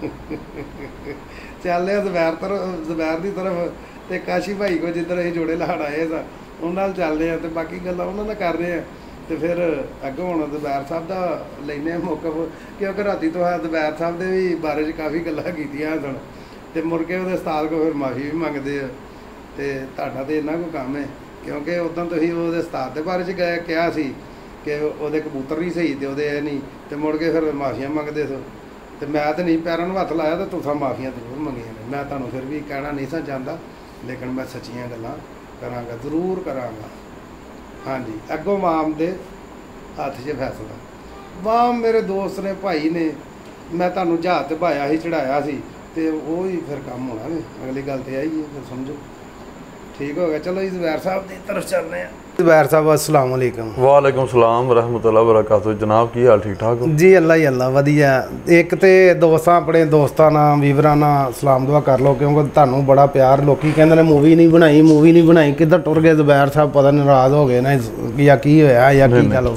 ਚੱਲਦੇ ਹਾਂ ਜ਼ੁਬੈਰ ਤਰਫ, ਜ਼ੁਬੈਰ ਦੀ ਤਰਫ, ਅਤੇ ਕਾਸ਼ੀ ਭਾਈ ਕੋ ਜਿੱਧਰ ਅਸੀਂ ਜੋੜੇ ਲਾੜ ਆਏ ਸਾਂ ਉਹਨਾਂ ਨਾਲ ਚੱਲਦੇ ਹਾਂ, ਅਤੇ ਬਾਕੀ ਗੱਲਾਂ ਉਹਨਾਂ ਨਾਲ ਕਰ ਰਹੇ ਹਾਂ। ਅਤੇ ਫਿਰ ਅੱਗੋਂ ਹੁਣ ਜ਼ੁਬੈਰ ਸਾਹਿਬ ਦਾ ਲੈਂਦੇ ਹਾਂ ਮੌਕਫ, ਕਿਉਂਕਿ ਰਾਤੀ ਤੋਂ ਹੈ ਜ਼ੁਬੈਰ ਸਾਹਿਬ ਦੇ ਵੀ ਬਾਰੇ 'ਚ ਕਾਫੀ ਗੱਲਾਂ ਕੀਤੀਆਂ ਸਨ, ਅਤੇ ਮੁੜ ਕੇ ਉਹਦੇ ਉਸਤਾਦ ਕੋਲ ਫਿਰ ਮਾਫੀ ਵੀ ਮੰਗਦੇ ਆ। ਅਤੇ ਤੁਹਾਡਾ ਤਾਂ ਇੰਨਾ ਕੁ ਕੰਮ ਹੈ, ਕਿਉਂਕਿ ਉੱਦਾਂ ਤੁਸੀਂ ਉਹਦੇ ਉਸਤਾਦ ਦੇ ਬਾਰੇ 'ਚ ਗਏ ਕਿਹਾ ਸੀ ਕਿ ਉਹਦੇ ਕਬੂਤਰ ਨਹੀਂ ਸਹੀ ਅਤੇ ਉਹਦੇ ਇਹ ਨਹੀਂ, ਅਤੇ ਮੁੜ ਕੇ ਫਿਰ ਮਾਫੀਆਂ ਮੰਗਦੇ ਸੋ। ਅਤੇ ਮੈਂ ਤਾਂ ਨਹੀਂ ਪੈਰਾਂ ਨੂੰ ਹੱਥ ਲਾਇਆ, ਤਾਂ ਤੁਸੀਂ ਮਾਫੀਆਂ ਜ਼ਰੂਰ ਮੰਗੀਆਂ ਨੇ। ਮੈਂ ਤੁਹਾਨੂੰ ਫਿਰ ਵੀ ਕਹਿਣਾ ਨਹੀਂ ਸਾਂ ਚਾਹੁੰਦਾ, ਲੇਕਿਨ ਮੈਂ ਸੱਚੀਆਂ ਗੱਲਾਂ ਕਰਾਂਗਾ, ਜ਼ਰੂਰ ਕਰਾਂਗਾ। ਹਾਂਜੀ, ਅੱਗੋਂ ਵਾਮ ਦੇ ਹੱਥ 'ਚ ਫੈਸਲਾ। ਵਾਮ ਮੇਰੇ ਦੋਸਤ ਨੇ, ਭਾਈ ਨੇ, ਮੈਂ ਤੁਹਾਨੂੰ ਜਹਾਜ਼ 'ਤੇ ਭਾਇਆ ਸੀ, ਚੜ੍ਹਾਇਆ ਸੀ, ਅਤੇ ਉਹ ਹੀ ਫਿਰ ਕੰਮ ਹੋਣਾ ਨੇ। ਅਗਲੀ ਗੱਲ ਤਾਂ ਆਈ ਹੈ, ਫਿਰ ਸਮਝੋ। ਠੀਕ ਹੋ ਗਿਆ, ਚਲੋ ਜੀ ਜ਼ੁਬੈਰ ਸਾਹਿਬ ਦੀ ਤਰਫ ਚੱਲਦੇ ਹਾਂ। ਜ਼ੁਬੈਰ ਸਾਹਿਬ अस्सलाम वालेकुम। वालेकुम सलाम रहमतुल्लाह बरकातहू। जनाब की हाल ठीक ठाक हो जी? अल्लाह ही अल्लाह वधिया। एक तो दोस्तां अपने दोस्तां नाल ਵੀਵਰਾਂ ਨਾਲ ਸਲਾਮ ਦੁਆ ਕਰ ਲਓ, ਕਿਉਂਕਿ ਤੁਹਾਨੂੰ ਬੜਾ ਪਿਆਰ। ਲੋਕੀ ਕਹਿੰਦੇ ਨੇ ਮੂਵੀ ਨਹੀਂ ਬਣਾਈ, ਮੂਵੀ ਨਹੀਂ ਬਣਾਈ, ਕਿੱਧਰ ਟੁਰ ਗਏ ਜ਼ੁਬੈਰ ਸਾਹਿਬ, ਪਤਾ ਨਹੀਂ ਨਾਰਾਜ਼ ਹੋ ਗਏ ਨਾ ਜਾਂ ਕੀ ਹੋਇਆ ਜਾਂ ਕੀ ਗੱਲ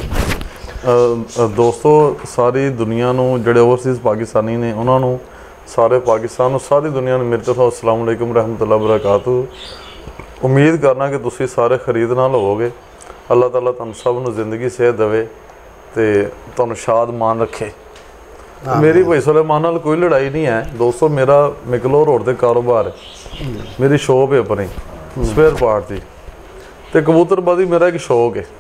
ਹੋ। ਦੋਸਤੋ, ਸਾਰੀ ਦੁਨੀਆ ਨੂੰ ਜਿਹੜੇ ਓਵਰਸੀਜ਼ ਪਾਕਿਸਤਾਨੀ ਨੇ ਉਹਨਾਂ ਨੂੰ, ਸਾਰੇ ਪਾਕਿਸਤਾਨ ਨੂੰ, ਸਾਰੀ ਦੁਨੀਆ ਨੂੰ ਮੇਰੇ ਤਰਫੋਂ अस्सलाम वालेकुम रहमतुल्लाह बरकातहू। उम्मीद करना कि तुसी सारे खरीद नाल होवोगे। अल्लाह ताला तुहानू सब नूं जिंदगी सेहत देवे ते तुहानू शाद मान रखे। मेरी भाई सुलेमान नाल कोई लड़ाई नहीं है दोस्तों। मेरा मिकलोर रोड ते कारोबार है, मेरी शॉप है अपनी स्पेयर पार्ट की, ते कबूतरबाजी मेरा एक शौक है।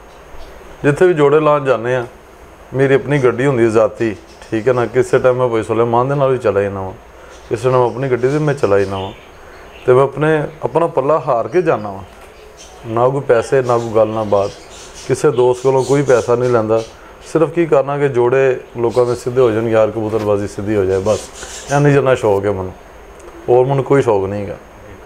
जिथे भी जोड़े लान जाने आ, मेरी अपनी गड्डी होंदी जाती, ठीक है ना। किसी टाइम मैं भाई सुलेमान दे नाल भी चला जाना वा, किसी टाइम अपनी गड्डी से मैं चला जाना वा, तो मैं अपने अपना पल्ला हार के जाना वा। ना कोई पैसे, ना कोई गल, ना बात, किसी दोस्त को कोई पैसा नहीं लैंदा। सिर्फ की करना कि जोड़े लोगों के सीधे हो जाए, यार कबूतरबाजी सीधी हो जाए, बस इन्नी जिन्ना शौक है मैं, और मैं कोई शौक नहीं है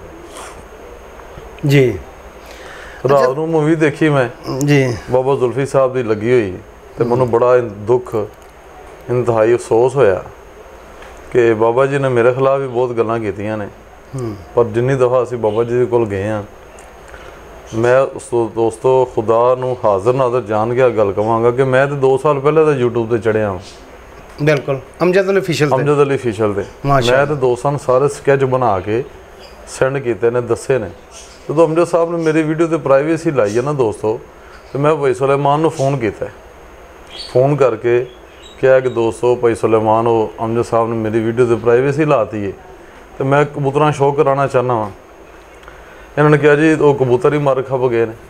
जी। रात को मूवी देखी मैं जी, बाबा जुल्फी साहब की लगी हुई, तो मैं बड़ा दुख, इंतहाई अफसोस होया कि बाबा जी ने मेरे खिलाफ भी बहुत गल्लां कीतियां ने, पर जिन्नी दफ़ा असीं बाबा जी कोल गए हैं, मैं उस दोस्तों खुदा नूं हाज़र नाज़र जान के गल कहांगा कि मैं तो दो साल पहले तो यूट्यूब ते चढ़िया हां। बिल्कुल अमजद अली ऑफिशियल अमजद अली ऑफिशियल ते मैं तो दोस्तां नूं सारे स्कैच बना के सेंड कीते ने, दस्से ने ਜਦੋਂ ਅਮਜਦ ਸਾਹਿਬ ਨੇ ਮੇਰੀ ਵੀਡੀਓ ਤੇ ਪ੍ਰਾਈਵੇਸੀ ਲਾਈ ਹੈ ਨਾ ਦੋਸਤੋ, ਤੇ ਮੈਂ ਭਾਈ ਸੁਲੇਮਾਨ ਨੂੰ ਫੋਨ ਕੀਤਾ, ਫੋਨ ਕਰਕੇ ਕਿਹਾ ਕਿ ਦੋਸਤੋ ਭਾਈ ਸੁਲੇਮਾਨ ਉਹ ਅਮਜਦ ਸਾਹਿਬ ਨੇ ਮੇਰੀ ਵੀਡੀਓ ਤੇ ਪ੍ਰਾਈਵੇਸੀ ਲਾਤੀ ਹੈ ਤੇ ਮੈਂ ਕਬੂਤਰਾਂ ਸ਼ੌਕ ਕਰਾਉਣਾ ਚਾਹੁੰਦਾ ਵਾਂ। ਇਹਨਾਂ ਨੇ ਕਿਹਾ ਜੀ ਉਹ ਕਬੂਤਰ ਹੀ ਮਰ ਖੱਪ ਗਏ ਨੇ।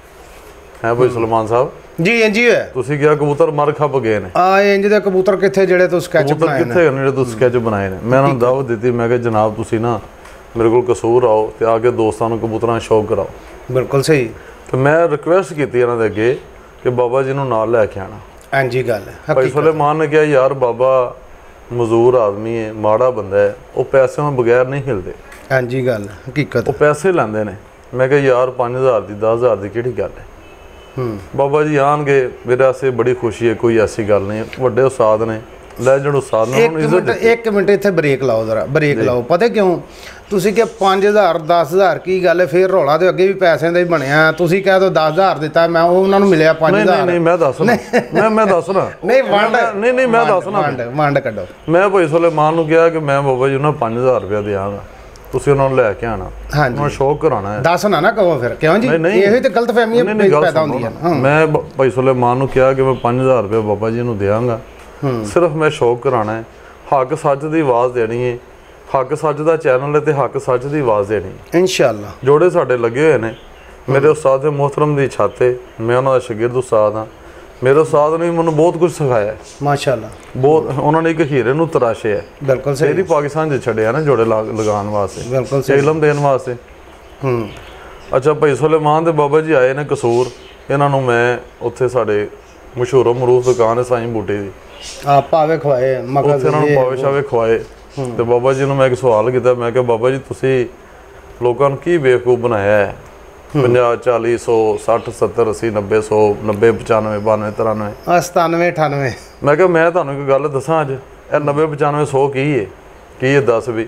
ਹੈ ਭਾਈ ਸੁਲੇਮਾਨ ਸਾਹਿਬ ਜੀ ਇੰਜ ਹੀ ਹੋਇਆ, ਤੁਸੀਂ ਕਿਹਾ ਕਬੂਤਰ ਮਰ ਖੱਪ ਗਏ ਨੇ। ਆ ਇੰਜ ਦੇ ਕਬੂਤਰ ਕਿੱਥੇ ਜਿਹੜੇ ਤੁਸੀਂ ਸਕੈਚ ਬਣਾਏ ਨੇ? ਕਿੱਥੇ ਜਿਹੜੇ ਤੁਸੀਂ ਸਕੈਚ ਬਣਾਏ ਨੇ? ਮੈਂ ਉਹਨਾਂ ਨੂੰ ਦਾਵਤ ਦਿੱਤੀ, ਮੈਂ ਕਿਹਾ ਜਨਾਬ ਤੁਸੀਂ ਨਾ ਮੇਰੇ ਕੋਲ ਕਸੂਰ ਆਓ ਤੇ ਆ ਕੇ ਦੋਸਤਾਂ ਨੂੰ ਕਬੂਤਰਾਂ ਸ਼ੌਕ ਕਰਾਓ। ਬਿਲਕੁਲ ਸਹੀ। ਤੇ ਮੈਂ ਰਿਕੁਐਸਟ ਕੀਤੀ ਇਹਨਾਂ ਦੇ ਅੱਗੇ ਕਿ ਬਾਬਾ ਜੀ ਨੂੰ ਨਾਲ ਲੈ ਕੇ ਆਣਾ। ਹਾਂਜੀ ਗੱਲ ਹੈ। ਭਾਈ ਸੁਲੇਮਾਨ ਨੇ ਕਿਹਾ ਯਾਰ ਬਾਬਾ ਮਜ਼ਦੂਰ ਆਦਮੀ ਹੈ, ਮਾੜਾ ਬੰਦਾ ਹੈ, ਉਹ ਪੈਸਿਆਂ ਤੋਂ ਬਗੈਰ ਨਹੀਂ ਹਿਲਦੇ। ਹਾਂਜੀ ਗੱਲ ਹਕੀਕਤ, ਉਹ ਪੈਸੇ ਲੈਂਦੇ ਨੇ। ਮੈਂ ਕਿਹਾ ਯਾਰ ਪੰਜ ਹਜ਼ਾਰ ਦੀ ਦਸ ਹਜ਼ਾਰ ਦੀ ਕਿਹੜੀ ਗੱਲ ਹੈ। ਹੂੰ ਬਾਬਾ ਜੀ ਆਣਗੇ ਮੇਰੇ ਵਾਸਤੇ ਬੜੀ ਖੁਸ਼ੀ ਹੈ, ਕੋਈ ਐਸੀ ਗੱਲ ਨਹੀਂ। ਵੱਡੇ ਉਸਤਾਦ ਨੇ, ਲੈਜੈਂਡ ਉਸਤਾਦ ਨੇ, ਇੱਕ ਮਿੰਟ ਇੱਕ ਮਿੰਟ ਇੱਥੇ ਬ੍ਰੇਕ ਲਾਓ ਜ਼ਰਾ, ਬ੍ਰੇਕ ਲਾਓ। ਪਤਾ ਕਿਉਂ? ਤੁਸੀਂ ਕਿ ਪੰਜ ਹਜ਼ਾਰ ਦਸ ਹਜ਼ਾਰ ਕੀ ਗੱਲ ਹੈ? ਫਿਰ ਰੌਲਾ ਤੇ ਅੱਗੇ ਵੀ ਪੈਸਿਆਂ ਦਾ ਹੀ ਬਣਿਆ। ਤੁਸੀਂ ਕਹਿ ਦੋ ਦਸ ਹਜ਼ਾਰ ਦਿੱਤਾ, ਮੈਂ ਉਹਨਾਂ ਨੂੰ ਮਿਲਿਆ ਪੰਜ ਹਜ਼ਾਰ। ਨਹੀਂ ਨਹੀਂ ਮੈਂ ਦੱਸਣਾ, ਮੈਂ ਮੈਂ ਦੱਸਣਾ ਨਹੀਂ ਵੰਡ ਨਹੀਂ ਨਹੀਂ ਮੈਂ ਦੱਸਣਾ ਵੰਡ ਵੰਡ ਕੱਢੋ। ਮੈਂ ਭਾਈ ਸੁਲੇਮਾਨ ਨੂੰ ਕਿਹਾ ਕਿ ਮੈਂ ਬਾਬਾ ਜੀ ਉਹਨਾਂ ਪੰਜ ਹਜ਼ਾਰ ਰੁਪਇਆ ਦਿਆਂਗਾ, ਤੁਸੀਂ ਉਹਨਾਂ ਨੂੰ ਲੈ ਕੇ ਆਣਾ, ਹਾਂਜੀ ਉਹਨਾਂ ਸ਼ੌਕ ਕਰਾਉਣਾ ਹੈ। ਦੱਸ ਨਾ ਨਾ ਕਹੋ ਫਿਰ, ਕਿਉਂ ਜੀ? ਇਹੋ ਤੇ ਗਲਤਫਹਿਮੀਆਂ ਪੈਦਾ ਹੁੰਦੀਆਂ। ਮੈਂ ਭਾਈ ਸੁਲੇਮਾਨ ਨੂੰ ਕਿਹਾ ਕਿ ਮੈਂ ਪੰਜ ਹਜ਼ਾਰ ਰੁਪਇਆ ਬਾਬਾ ਜੀ ਨੂੰ ਦਿਆਂਗਾ, ਸਿਰਫ ਮੈਂ ਸ਼ੌਕ ਕਰਾਉਣਾ ਹੈ, ਹੱਕ ਸੱਚ ਦੀ ਆਵਾਜ਼ ਦੇਣੀ ਹੈ। ਹੱਕ ਸੱਚ ਦਾ ਚੈਨਲ ਹੈ ਤੇ ਹੱਕ ਸੱਚ ਦੀ ਆਵਾਜ਼ ਦੇਣੀ ਇਨਸ਼ਾਅੱਲਾ। ਜੋੜੇ ਸਾਡੇ ਲੱਗੇ ਹੋਏ ਨੇ, ਮੇਰੇ ਉਸਤਾਦ ਦੇ ਮੁਹਤਰਮ ਦੀ ਛੱਤ ਤੇ, ਮੈਂ ਉਹਨਾਂ ਦਾ ਸ਼ਾਗਿਰਦ ਉਸਤਾਦ ਹਾਂ। ਮੇਰੇ ਉਸਤਾਦ ਨੇ ਮੈਨੂੰ ਬਹੁਤ ਕੁਝ ਸਿਖਾਇਆ ਮਾਸ਼ਾਅੱਲਾ। ਬਹੁਤ ਉਹਨਾਂ ਨੇ ਇੱਕ ਹੀਰੇ ਨੂੰ ਤਰਾਸ਼ਿਆ। ਬਿਲਕੁਲ ਸਹੀ। ਇਹਦੀ ਪਾਕਿਸਤਾਨ 'ਚ ਛੱਡਿਆ ਨਾ ਜੋੜੇ ਲਗਾਉਣ ਵਾਸਤੇ, ਬਿਲਕੁਲ ਸਹੀ, ਇਲਮ ਦੇਣ ਵਾਸਤੇ। ਹੂੰ ਅੱਛਾ ਭਾਈ ਸੁਲੇਮਾਨ ਦੇ ਬਾਬਾ ਜੀ ਆਏ ਨੇ ਕਸੂਰ, ਇਹਨਾਂ ਨੂੰ ਮੈਂ ਉੱਥੇ ਸਾਡੇ ਮਸ਼ਹੂਰ ਮਰੂਫ ਦੁਕਾਨ ਹੈ ਸਾਈਂ ਬੂਟੇ ਦੀ, ਆ ਪਾਵੇ ਖਵਾਏ, ਮਗਰ ਉਹਨਾਂ ਨੂੰ ਪਾਵੇ ਸ਼ਾਵੇ ਖਵਾਏ। ਤੇ ਬਾਬਾ ਜੀ ਨੂੰ ਮੈਂ ਇੱਕ ਸਵਾਲ ਕੀਤਾ, ਮੈਂ ਕਿਹਾ ਬਾਬਾ ਜੀ ਤੁਸੀਂ ਲੋਕਾਂ ਨੂੰ ਕੀ ਬੇਵਕੂਫ ਬਣਾਇਆ ਹੈ? ਪੰਜਾਹ ਚਾਲੀ ਸੌ ਸੱਠ ਸੱਤਰ ਅੱਸੀ ਨੱਬੇ ਸੌ ਨੱਬੇ ਪਚਾਨਵੇਂ ਬਾਨਵੇਂ ਤਰਾਨਵੇਂ ਸਤਾਨਵੇਂ ਅਠਾਨਵੇਂ। ਮੈਂ ਕਿਹਾ ਮੈਂ ਤੁਹਾਨੂੰ ਇੱਕ ਗੱਲ ਦੱਸਾਂ, ਅੱਜ ਇਹ ਨੱਬੇ ਪਚਾਨਵੇਂ ਸੌ ਕੀ ਹੈ? ਕੀ ਹੈ ਦੱਸ ਵੀ।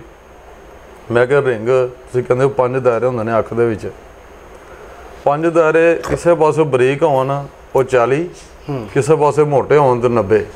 ਮੈਂ ਕਿਹਾ ਰਿੰਗ ਤੁਸੀਂ ਕਹਿੰਦੇ ਹੋ ਪੰਜ ਦਾਇਰੇ ਹੁੰਦੇ ਨੇ ਅੱਖ ਦੇ ਵਿੱਚ, ਪੰਜ ਦਾਇਰੇ ਕਿਸੇ ਪਾਸੇ ਬਰੀਕ ਹੋਣ ਉਹ ਚਾਲੀ, ਕਿਸੇ ਪਾਸੇ ਮੋਟੇ ਹੋਣ ਤੇ ਨੱਬੇ।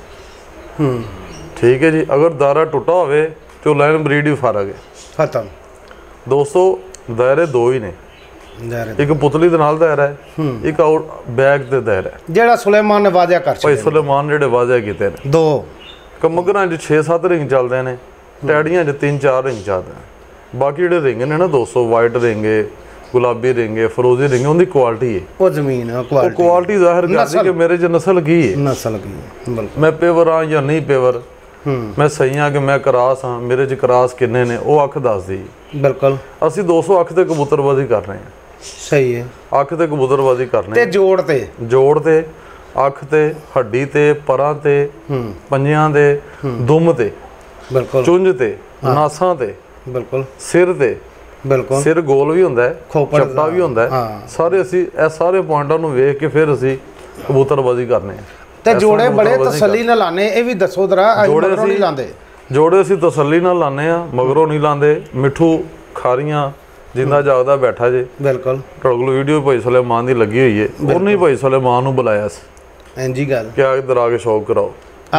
ਠੀਕ ਹੈ ਜੀ। ਅਗਰ ਦਾਇਰਾ ਟੁੱਟਾ ਹੋਵੇ ਤੇ ਉਹ ਲਾਈਨ ਬਰੀਡ ਹੀ ਫਰਕ ਹੈ, ਖਤਮ। ਦੋਸਤੋ ਦਾਇਰੇ ਦੋ ਹੀ ਨੇ, ਇੱਕ ਪੁਤਲੀ ਦੇ ਨਾਲ ਦਾਇਰਾ ਹੈ, ਇੱਕ ਆਊਟ ਬੈਕ ਤੇ ਦਾਇਰਾ ਹੈ ਜਿਹੜਾ ਸੁਲੇਮਾਨ ਨੇ ਵਾਅਦਾ ਕਰ ਭਾਈ ਸੁਲੇਮਾਨ ਜਿਹੜੇ ਵਾਅਦੇ ਕੀਤੇ ਨੇ। ਦੋ ਕਮਗਰਾਂ 'ਚ ਛੇ ਸੱਤ ਰਿੰਗ ਚੱਲਦੇ ਨੇ, ਟੈਡੀਆਂ 'ਚ ਤਿੰਨ ਚਾਰ ਰਿੰਗ ਚੱਲਦੇ ਨੇ। ਬਾਕੀ ਜਿਹੜੇ ਰਿੰਗ ਨੇ ਨਾ ਦੋਸਤੋ, ਵਾਈਟ ਰਿੰਗ ਹੈ, ਗੁਲਾਬੀ ਰਿੰਗ ਹੈ, ਫਰੋਜ਼ੀ ਰਿੰਗ, ਉਹਦੀ ਕੁਆਲਿਟੀ ਹੈ, ਉਹ ਜ਼ਮੀਨ ਹੈ, ਉਹ ਕੁਆਲਿਟੀ ਜ਼ਾਹਿਰ ਕਰਦੀ ਕਿ ਮੇਰੇ 'ਚ ਨਸਲ ਕੀ ਹੈ, ਨਸਲ ਕੀ ਹੈ। ਮੈਂ ਪੇਵਰ ਹਾਂ ਜਾਂ ਨਹੀਂ ਪੇਵਰ, ਮੈਂ ਸਹੀ ਹਾਂ ਕਿ ਮੈਂ ਕਰਾਸ ਹਾਂ, ਮੇਰੇ 'ਚ ਕਰਾਸ ਕਿੰਨੇ ਨੇ ਉਹ ਅੱਖ ਦੱਸਦੀ। ਬਿਲਕੁਲ। ਅਸੀਂ ਦੋ ਸੌ ਅੱਖ ਤੇ ਕਬੂਤਰਬਾਜ਼ੀ ਕਰ ਰਹੇ ਹਾਂ। ਸਹੀ ਹੈ। ਅੱਖ ਤੇ ਕਬੂਤਰਬਾਜ਼ੀ ਕਰਨੇ ਤੇ ਜੋੜ ਤੇ ਜੋੜ ਤੇ ਅੱਖ ਤੇ ਹੱਡੀ ਤੇ ਪਰਾਂ ਤੇ ਪੰਜਿਆਂ ਦੇ ਦੁਮ ਤੇ, ਬਿਲਕੁਲ, ਚੁੰਝ ਤੇ, ਨਾਸਾਂ ਤੇ, ਬਿਲਕੁਲ, ਸਿਰ ਤੇ, ਬਿਲਕੁਲ, ਸਿਰ ਗੋਲ ਵੀ ਹੁੰਦਾ ਹੈ, ਚੱਪਟਾ ਵੀ ਹੁੰਦਾ ਹੈ। ਸਾਰੇ ਅਸੀਂ ਇਹ ਸਾਰੇ ਪੁਆਇੰਟਾਂ ਨੂੰ ਵੇਖ ਕੇ ਫਿਰ ਅਸੀਂ ਕਬੂਤਰਬਾਜ਼ੀ ਕਰਨੇ ਆ। ਤੇ ਜੋੜੇ ਬੜੇ ਤਸੱਲੀ ਨਾਲ ਲਾਣੇ, ਇਹ ਵੀ ਦੱਸੋ ਜਰਾ। ਜੋੜੇ ਅਸੀਂ ਨਹੀਂ ਲਾਉਂਦੇ, ਜੋੜੇ ਅਸੀਂ ਤਸੱਲੀ ਨਾਲ ਲਾਣੇ ਆ, ਮਗਰੋਂ ਨਹੀਂ ਲਾਉਂਦੇ। ਮਿੱਠੂ ਖਾਰੀਆਂ ਜਿੰਦਾ ਜਾਗਦਾ ਬੈਠਾ ਜੇ, ਬਿਲਕੁਲ। ਤੁਹਾਡੇ ਕੋਲ ਵੀਡੀਓ ਭਾਈ ਸੁਲੇਮਾਨ ਦੀ ਲੱਗੀ ਹੋਈ ਹੈ, ਉਹਨੇ ਭਾਈ ਸੁਲੇਮਾਨ ਨੂੰ ਬੁਲਾਇਆ ਸੀ। ਇੰਜੀ ਗੱਲ ਕਿ ਇੱਧਰ ਆ ਕੇ ਸ਼ੌਕ ਕਰਾਓ।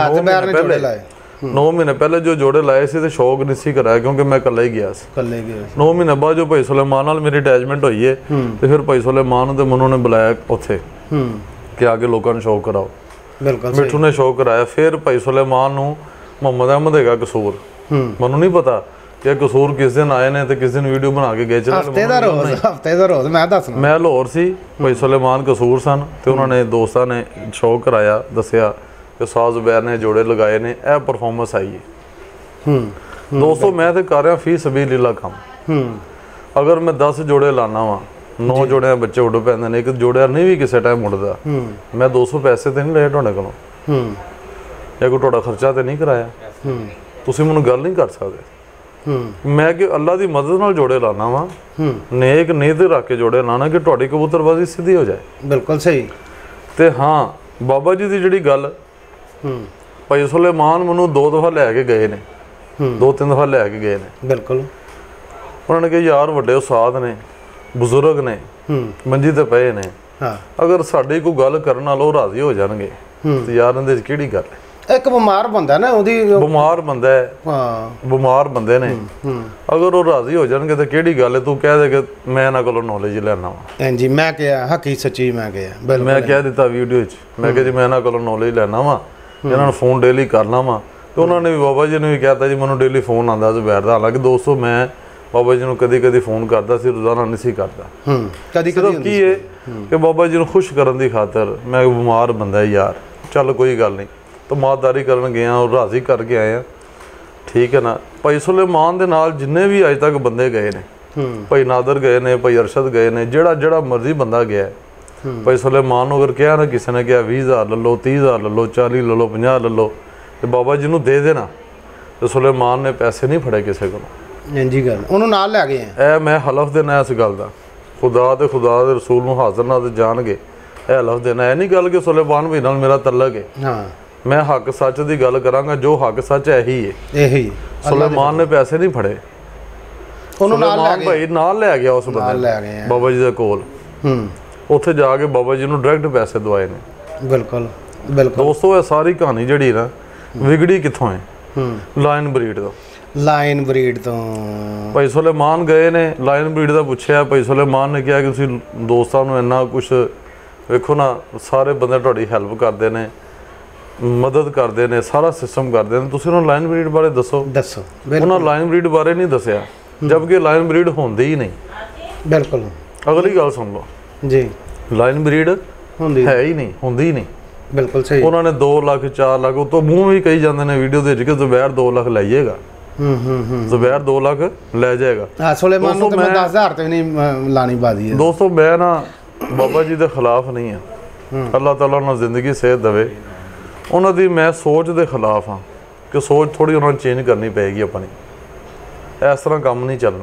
ਨੌ ਮਹੀਨੇ ਪਹਿਲੇ ਜੋ ਜੋੜੇ ਲਾਏ ਸੀ ਤੇ ਸ਼ੌਕ ਨਹੀਂ ਸੀ ਕਰਾਇਆ, ਕਿਉਂਕਿ ਮੈਂ ਇਕੱਲਾ ਹੀ ਗਿਆ ਸੀ। ਇਕੱਲੇ ਗਿਆ ਨੌ ਮਹੀਨੇ ਬਾਅਦ ਜੋ ਭਾਈ ਸੁਲੇਮਾਨ ਨਾਲ ਮੇਰੀ ਅਟੈਚਮੈਂਟ ਹੋਈ ਹੈ ਤੇ ਫਿਰ ਭਾਈ ਸੁਲੇਮਾਨ ਨੂੰ ਤੇ ਮੈਨੂੰ ਨੇ ਬੁਲਾਇਆ ਉੱਥੇ ਕਿ ਆ ਕੇ ਲੋਕਾਂ ਨੂੰ ਸ਼ੌਕ ਕਰਾਓ। ਬਿਲਕੁਲ। ਮਿੱਠੂ ਨੇ ਸ਼ੌਕ ਕਰਾਇਆ। ਫਿਰ ਭਾਈ ਸੁਲੇਮਾਨ ਨੂੰ ਮੁਹੰਮਦ ਅਹਿਮਦ ਹੈਗਾ ਕਸੂਰ, ਮੈਨੂੰ ਨਹੀਂ ਪਤਾ ਕਿ ਕਸੂਰ ਕਿਸ ਦਿਨ ਆਏ ਨੇ ਤੇ ਕਿਸ ਦਿਨ ਵੀਡੀਓ ਬਣਾ ਕੇ ਗਏ। ਹਫਤੇ ਦਾ ਰੋਜ਼ ਹਫਤੇ ਦਾ ਰੋਜ਼ ਮੈਂ ਦੱਸਣਾ। ਮੈਂ ਲਾਹੌਰ ਸੀ, ਭਾਈ ਸੁਲੇਮਾਨ ਕਸੂਰ ਸਨ ਤੇ ਉਹਨਾਂ ਨੇ ਦੋਸਤਾਂ ਨੇ ਸ਼ੌਕ ਕਰਾਇਆ, ਦੱਸਿਆ ਕਿ ਸਾਜ਼ ਜ਼ੁਬੈਰ ਨੇ ਜੋੜੇ ਲਗਾਏ ਨੇ, ਇਹ ਪਰਫਾਰਮੈਂਸ ਆਈ ਹੈ। ਦੋਸਤੋ ਮੈਂ ਤੇ ਕਰ ਰਿਹਾ ਫੀ ਸਬੀਲਿਲ੍ਲਾਹ ਕੰਮ। ਅਗਰ ਮੈਂ ਦਸ ਜੋੜੇ ਲਾਣਾ ਵਾ, ਨੌ ਜੋੜਿਆਂ ਬੱਚੇ ਉੱਡ ਪੈਂਦੇ ਨੇ, ਇੱਕ ਜੋੜਿਆ ਨਹੀਂ ਵੀ ਕਿਸੇ ਟਾਈਮ ਉੱਡਦਾ। ਮੈਂ ਦੋ ਸੌ ਪੈਸੇ ਤੇ ਨਹੀਂ ਲਏ ਤੁਹਾਡੇ ਕੋਲੋਂ, ਜਾਂ ਕੋਈ ਤੁਹਾਡਾ ਖਰਚਾ ਤੇ ਨਹੀਂ ਕਰਾਇਆ, ਤੁਸੀਂ ਮੈਨੂੰ ਗੱਲ ਨਹੀਂ ਕਰ ਸਕਦੇ। ਮੈਂ ਕਿ ਅੱਲਾ ਦੀ ਮਦਦ ਨਾਲ ਜੋੜੇ ਲਾਣਾ ਵਾ, ਨੇਕ ਨੀਅਤ ਰੱਖ ਕੇ ਜੋੜੇ ਲਾਣਾ ਕਿ ਤੁਹਾਡੀ ਕਬੂਤਰਬਾਜ਼ੀ ਸਿੱਧੀ ਹੋ ਜਾਏ। ਬਿਲਕੁਲ ਸਹੀ। ਤੇ ਹਾਂ ਬਾਬਾ ਜੀ ਦੀ ਜਿਹੜੀ ਗੱਲ, ਭਾਈ ਸੁਲੇਮਾਨ ਮੈਨੂੰ ਦੋ ਦਫਾ ਲੈ ਕੇ ਗਏ ਨੇ, ਦੋ ਤਿੰਨ ਦਫਾ ਲੈ ਕੇ ਗਏ ਨੇ। ਬਿਲਕੁਲ। ਉਹਨਾਂ ਨੇ ਕਿਹਾ ਯਾਰ ਵੱਡੇ ਉਸਤਾਦ ਨੇ, ਬਜ਼ੁਰਗ ਨੇ, ਮੰਜੀ ਤੇ ਪਏ ਨੇ, ਅਗਰ ਸਾਡੀ ਕੋਈ ਗੱਲ ਕਰਨ ਨਾਲ ਉਹ ਰਾਜ਼ੀ ਹੋ ਜਾਣਗੇ ਤੇ ਯਾਰ ਇਹਦੇ 'ਚ ਕਿਹੜੀ ਗੱਲ ਹੈ। ਇੱਕ ਬਿਮਾਰ ਬੰਦਾ ਨਾ ਉਹਦੀ ਬਿਮਾਰ ਬੰਦਾ ਹੈ, ਹਾਂ ਬਿਮਾਰ ਬੰਦੇ ਨੇ, ਅਗਰ ਉਹ ਰਾਜ਼ੀ ਹੋ ਜਾਣਗੇ ਤਾਂ ਕਿਹੜੀ ਗੱਲ ਹੈ, ਤੂੰ ਕਹਿ ਦੇ ਕਿ ਮੈਂ ਇਹਨਾਂ ਕੋਲੋਂ ਨੌਲੇਜ ਲੈਣਾ ਵਾ। ਹਾਂਜੀ ਮੈਂ ਕਿਹਾ ਹੱਕੀ ਸੱਚੀ ਮੈਂ ਕਿਹਾ ਬਿਲਕੁਲ ਮੈਂ ਕਹਿ ਦਿੱਤਾ ਵੀਡੀਓ 'ਚ, ਮੈਂ ਕਿਹਾ ਜੀ ਮੈਂ ਇਹਨਾਂ ਕੋਲੋਂ ਨੌਲੇਜ ਲੈਣਾ ਵਾ, ਇਹਨਾਂ ਨੂੰ ਫੋਨ ਡੇਲੀ ਕਰਨਾ ਵਾ। ਤੇ ਉਹਨਾਂ ਨੇ ਵੀ ਬਾਬਾ ਜੀ ਨੇ ਵੀ ਕਹਿਤਾ ਜੀ ਮੈਨੂੰ ਡੇਲੀ ਫੋਨ ਆਉਂਦਾ ਜ਼ੁਬੈਰ ਦਾ। ਹਾਲਾਂਕਿ ਦੋਸਤੋ ਮੈਂ ਬਾਬਾ ਜੀ ਨੂੰ ਕਦੀ ਕਦੀ ਫੋਨ ਕਰਦਾ ਸੀ, ਰੋਜ਼ਾਨਾ ਨਹੀਂ ਸੀ ਕਰਦਾ। ਹੂੰ ਕਦੀ ਕਦੀ ਕੀ ਹੈ ਕਿ ਬਾਬਾ ਜੀ ਨੂੰ ਖੁਸ਼ ਕਰਨ ਦੀ ਖਾਤਰ ਮੈਂ ਬਿਮਾਰ ਬੰਦਾ ਯਾਰ, ਚੱਲ ਕੋਈ ਗੱਲ ਨਹੀਂ, ਤਮਾਦਦਾਰੀ ਕਰਨ ਗਿਆ, ਉਹ ਰਾਜ਼ੀ ਕਰਕੇ ਆਏ ਆ, ਠੀਕ ਹੈ ਨਾ। ਭਾਈ ਸੁਲੇਮਾਨ ਦੇ ਨਾਲ ਜਿੰਨੇ ਵੀ ਅੱਜ ਤੱਕ ਬੰਦੇ ਗਏ ਨੇ, ਭਾਈ ਨਾਦਰ ਗਏ ਨੇ, ਭਾਈ ਅਰਸ਼ਦ ਗਏ ਨੇ, ਜਿਹੜਾ ਜਿਹੜਾ ਮਰਜ਼ੀ ਬੰਦਾ ਗਿਆ, ਭਾਈ ਸੁਲੇਮਾਨ ਨੂੰ ਅਗਰ ਕਿਹਾ ਨਾ ਕਿਸੇ ਨੇ ਕਿਹਾ ਵੀਹ ਹਜ਼ਾਰ ਲੈ ਲਓ, ਤੀਹ ਹਜ਼ਾਰ ਲੈ ਲਓ, ਚਾਲੀ ਲੈ ਲਓ, ਪੰਜਾਹ ਲੈ ਲਓ, ਤੇ ਬਾਬਾ ਜੀ ਨੂੰ ਦੇ ਦੇਣਾ, ਤੇ ਸੁਲੇਮਾਨ ਨੇ ਪੈਸੇ ਨਹੀਂ ਫੜੇ ਕਿਸੇ ਕੋਲੋਂ। ਹਾਂਜੀ ਗੱਲ ਉਹਨੂੰ ਨਾਲ ਲੈ ਗਏ ਆ। ਇਹ ਮੈਂ ਹਲਫ ਦੇਣਾ ਇਸ ਗੱਲ ਦਾ, ਖੁਦਾ ਤੇ ਖੁਦਾ ਦੇ ਰਸੂਲ ਨੂੰ ਹਾਜ਼ਰ ਨਾਲ ਜਾਣਗੇ, ਇਹ ਹਲਫ ਦੇਣਾ। ਇਹ ਨਹੀਂ ਗੱਲ ਕਿ ਸੁਲੇਮਾਨ ਭਾਈ ਨਾਲ ਮੇਰਾ ਤਲਕ ਹੈ, ਹਾਂ ਮੈਂ ਹੱਕ ਸੱਚ ਦੀ ਗੱਲ ਕਰਾਂਗਾ, ਜੋ ਹੱਕ ਸੱਚ ਹੈ ਇਹੀ ਹੈ। ਇਹੀ ਸੁਲੇਮਾਨ ਨੇ ਪੈਸੇ ਨਹੀਂ ਫੜੇ, ਉਹਨੂੰ ਨਾਲ ਲੈ ਗਏ, ਭਾਈ ਨਾਲ ਲੈ ਗਿਆ ਉਸ ਬੰਦੇ ਲੈ ਗਏ ਬਾਬਾ ਜੀ ਦੇ ਕੋਲ। ਹੂੰ ਉੱਥੇ ਜਾ ਕੇ ਬਾਬਾ ਜੀ ਨੂੰ ਡਾਇਰੈਕਟ ਪੈਸੇ ਦਵਾਏ ਨੇ। ਬਿਲਕੁਲ ਬਿਲਕੁਲ ਦੋਸਤੋ ਇਹ ਸਾਰੀ ਕਹਾਣੀ ਜਿਹੜੀ ਨਾ ਵਿਗੜੀ ਕਿੱਥੋਂ ਹੈ? ਹੂੰ ਲਾਇਨ ਬਰੀਡ ਤੋਂ। ਲਾਇਨ ਬਰੀਡ ਤੋਂ ਭਾਈ ਸੁਲੇਮਾਨ ਗਏ ਨੇ, ਲਾਇਨ ਬਰੀਡ ਦਾ ਪੁੱਛਿਆ, ਭਾਈ ਸੁਲੇਮਾਨ ਨੇ ਕਿਹਾ ਕਿ ਤੁਸੀਂ ਦੋਸਤਾਂ ਨੂੰ ਇੰਨਾ ਕੁਛ ਵੇਖੋ ਨਾ, ਸਾਰੇ ਬੰਦੇ ਤੁਹਾਡੀ ਹੈਲਪ ਕਰਦੇ ਨੇ, ਮਦਦ ਕਰਦੇ ਨੇ, ਸਾਰਾ ਸਿਸਟਮ ਕਰਦੇ ਨੇ, ਤੁਸੀਂ ਉਹਨਾਂ ਲਾਇਨ ਬਰੀਡ ਬਾਰੇ ਦੱਸੋ ਦੱਸੋ। ਉਹਨਾਂ ਲਾਇਨ ਬਰੀਡ ਬਾਰੇ ਨਹੀਂ ਦੱਸਿਆ, ਜਦਕਿ ਲਾਇਨ ਬਰੀਡ ਹੁੰਦੀ ਹੀ ਨਹੀਂ। ਬਿਲਕੁਲ ਅਗਲੀ ਗੱਲ ਸੁਣ ਲਓ ਜੀ, ਲਾਇਨ ਬਰੀਡ ਹੁੰਦੀ ਹੈ ਹੀ ਨਹੀਂ, ਹੁੰਦੀ ਹੀ ਨਹੀਂ। ਬਿਲਕੁਲ ਸਹੀ। ਉਹਨਾਂ ਨੇ ਦੋ ਲੱਖ ਚਾਰ ਲੱਖ ਉਤੋਂ ਮੂੰਹ ਵੀ ਕਹੀ ਜਾਂਦੇ ਨੇ ਵੀਡੀਓ ਦੇ ਵਿੱਚ ਕਿ ਜ਼ੁਬੈਰ ਦੋ ਲੱਖ ਲੈ ਜਾਏਗਾ। ਹੂੰ ਹੂੰ ਹੂੰ ਜ਼ੁਬੈਰ ਦੋ ਲੱਖ ਲੈ ਜਾਏਗਾ। ਹਾਂ ਸੁਲੇਮਾਨ ਨੂੰ ਤਾਂ ਮੈਂ ਦਸ ਹਜ਼ਾਰ ਤੇ ਵੀ ਨਹੀਂ ਲਾਣੀ ਬਾਦੀ ਹੈ। ਦੋਸਤੋ ਮੈਂ ਨਾ ਬਾਬਾ ਜੀ ਦੇ ਖਿਲਾਫ ਨਹੀਂ ਆ, ਅੱਲਾਹ ਤਾਲਾ ਉਹਨਾਂ ਨੂੰ ਜ਼ਿੰਦਗੀ ਸਿਹਤ ਦੇਵੇ, ਉਹਨਾਂ ਦੀ ਮੈਂ ਸੋਚ ਦੇ ਖਿਲਾਫ ਹਾਂ ਕਿ ਸੋਚ ਥੋੜੀ ਉਹਨਾਂ ਨੂੰ ਚੇਂਜ ਕਰਨੀ ਪਏਗੀ ਆਪਣੀ। ਇਸ ਤਰ੍ਹਾਂ ਕੰਮ ਨਹੀਂ ਚੱਲਣਾ।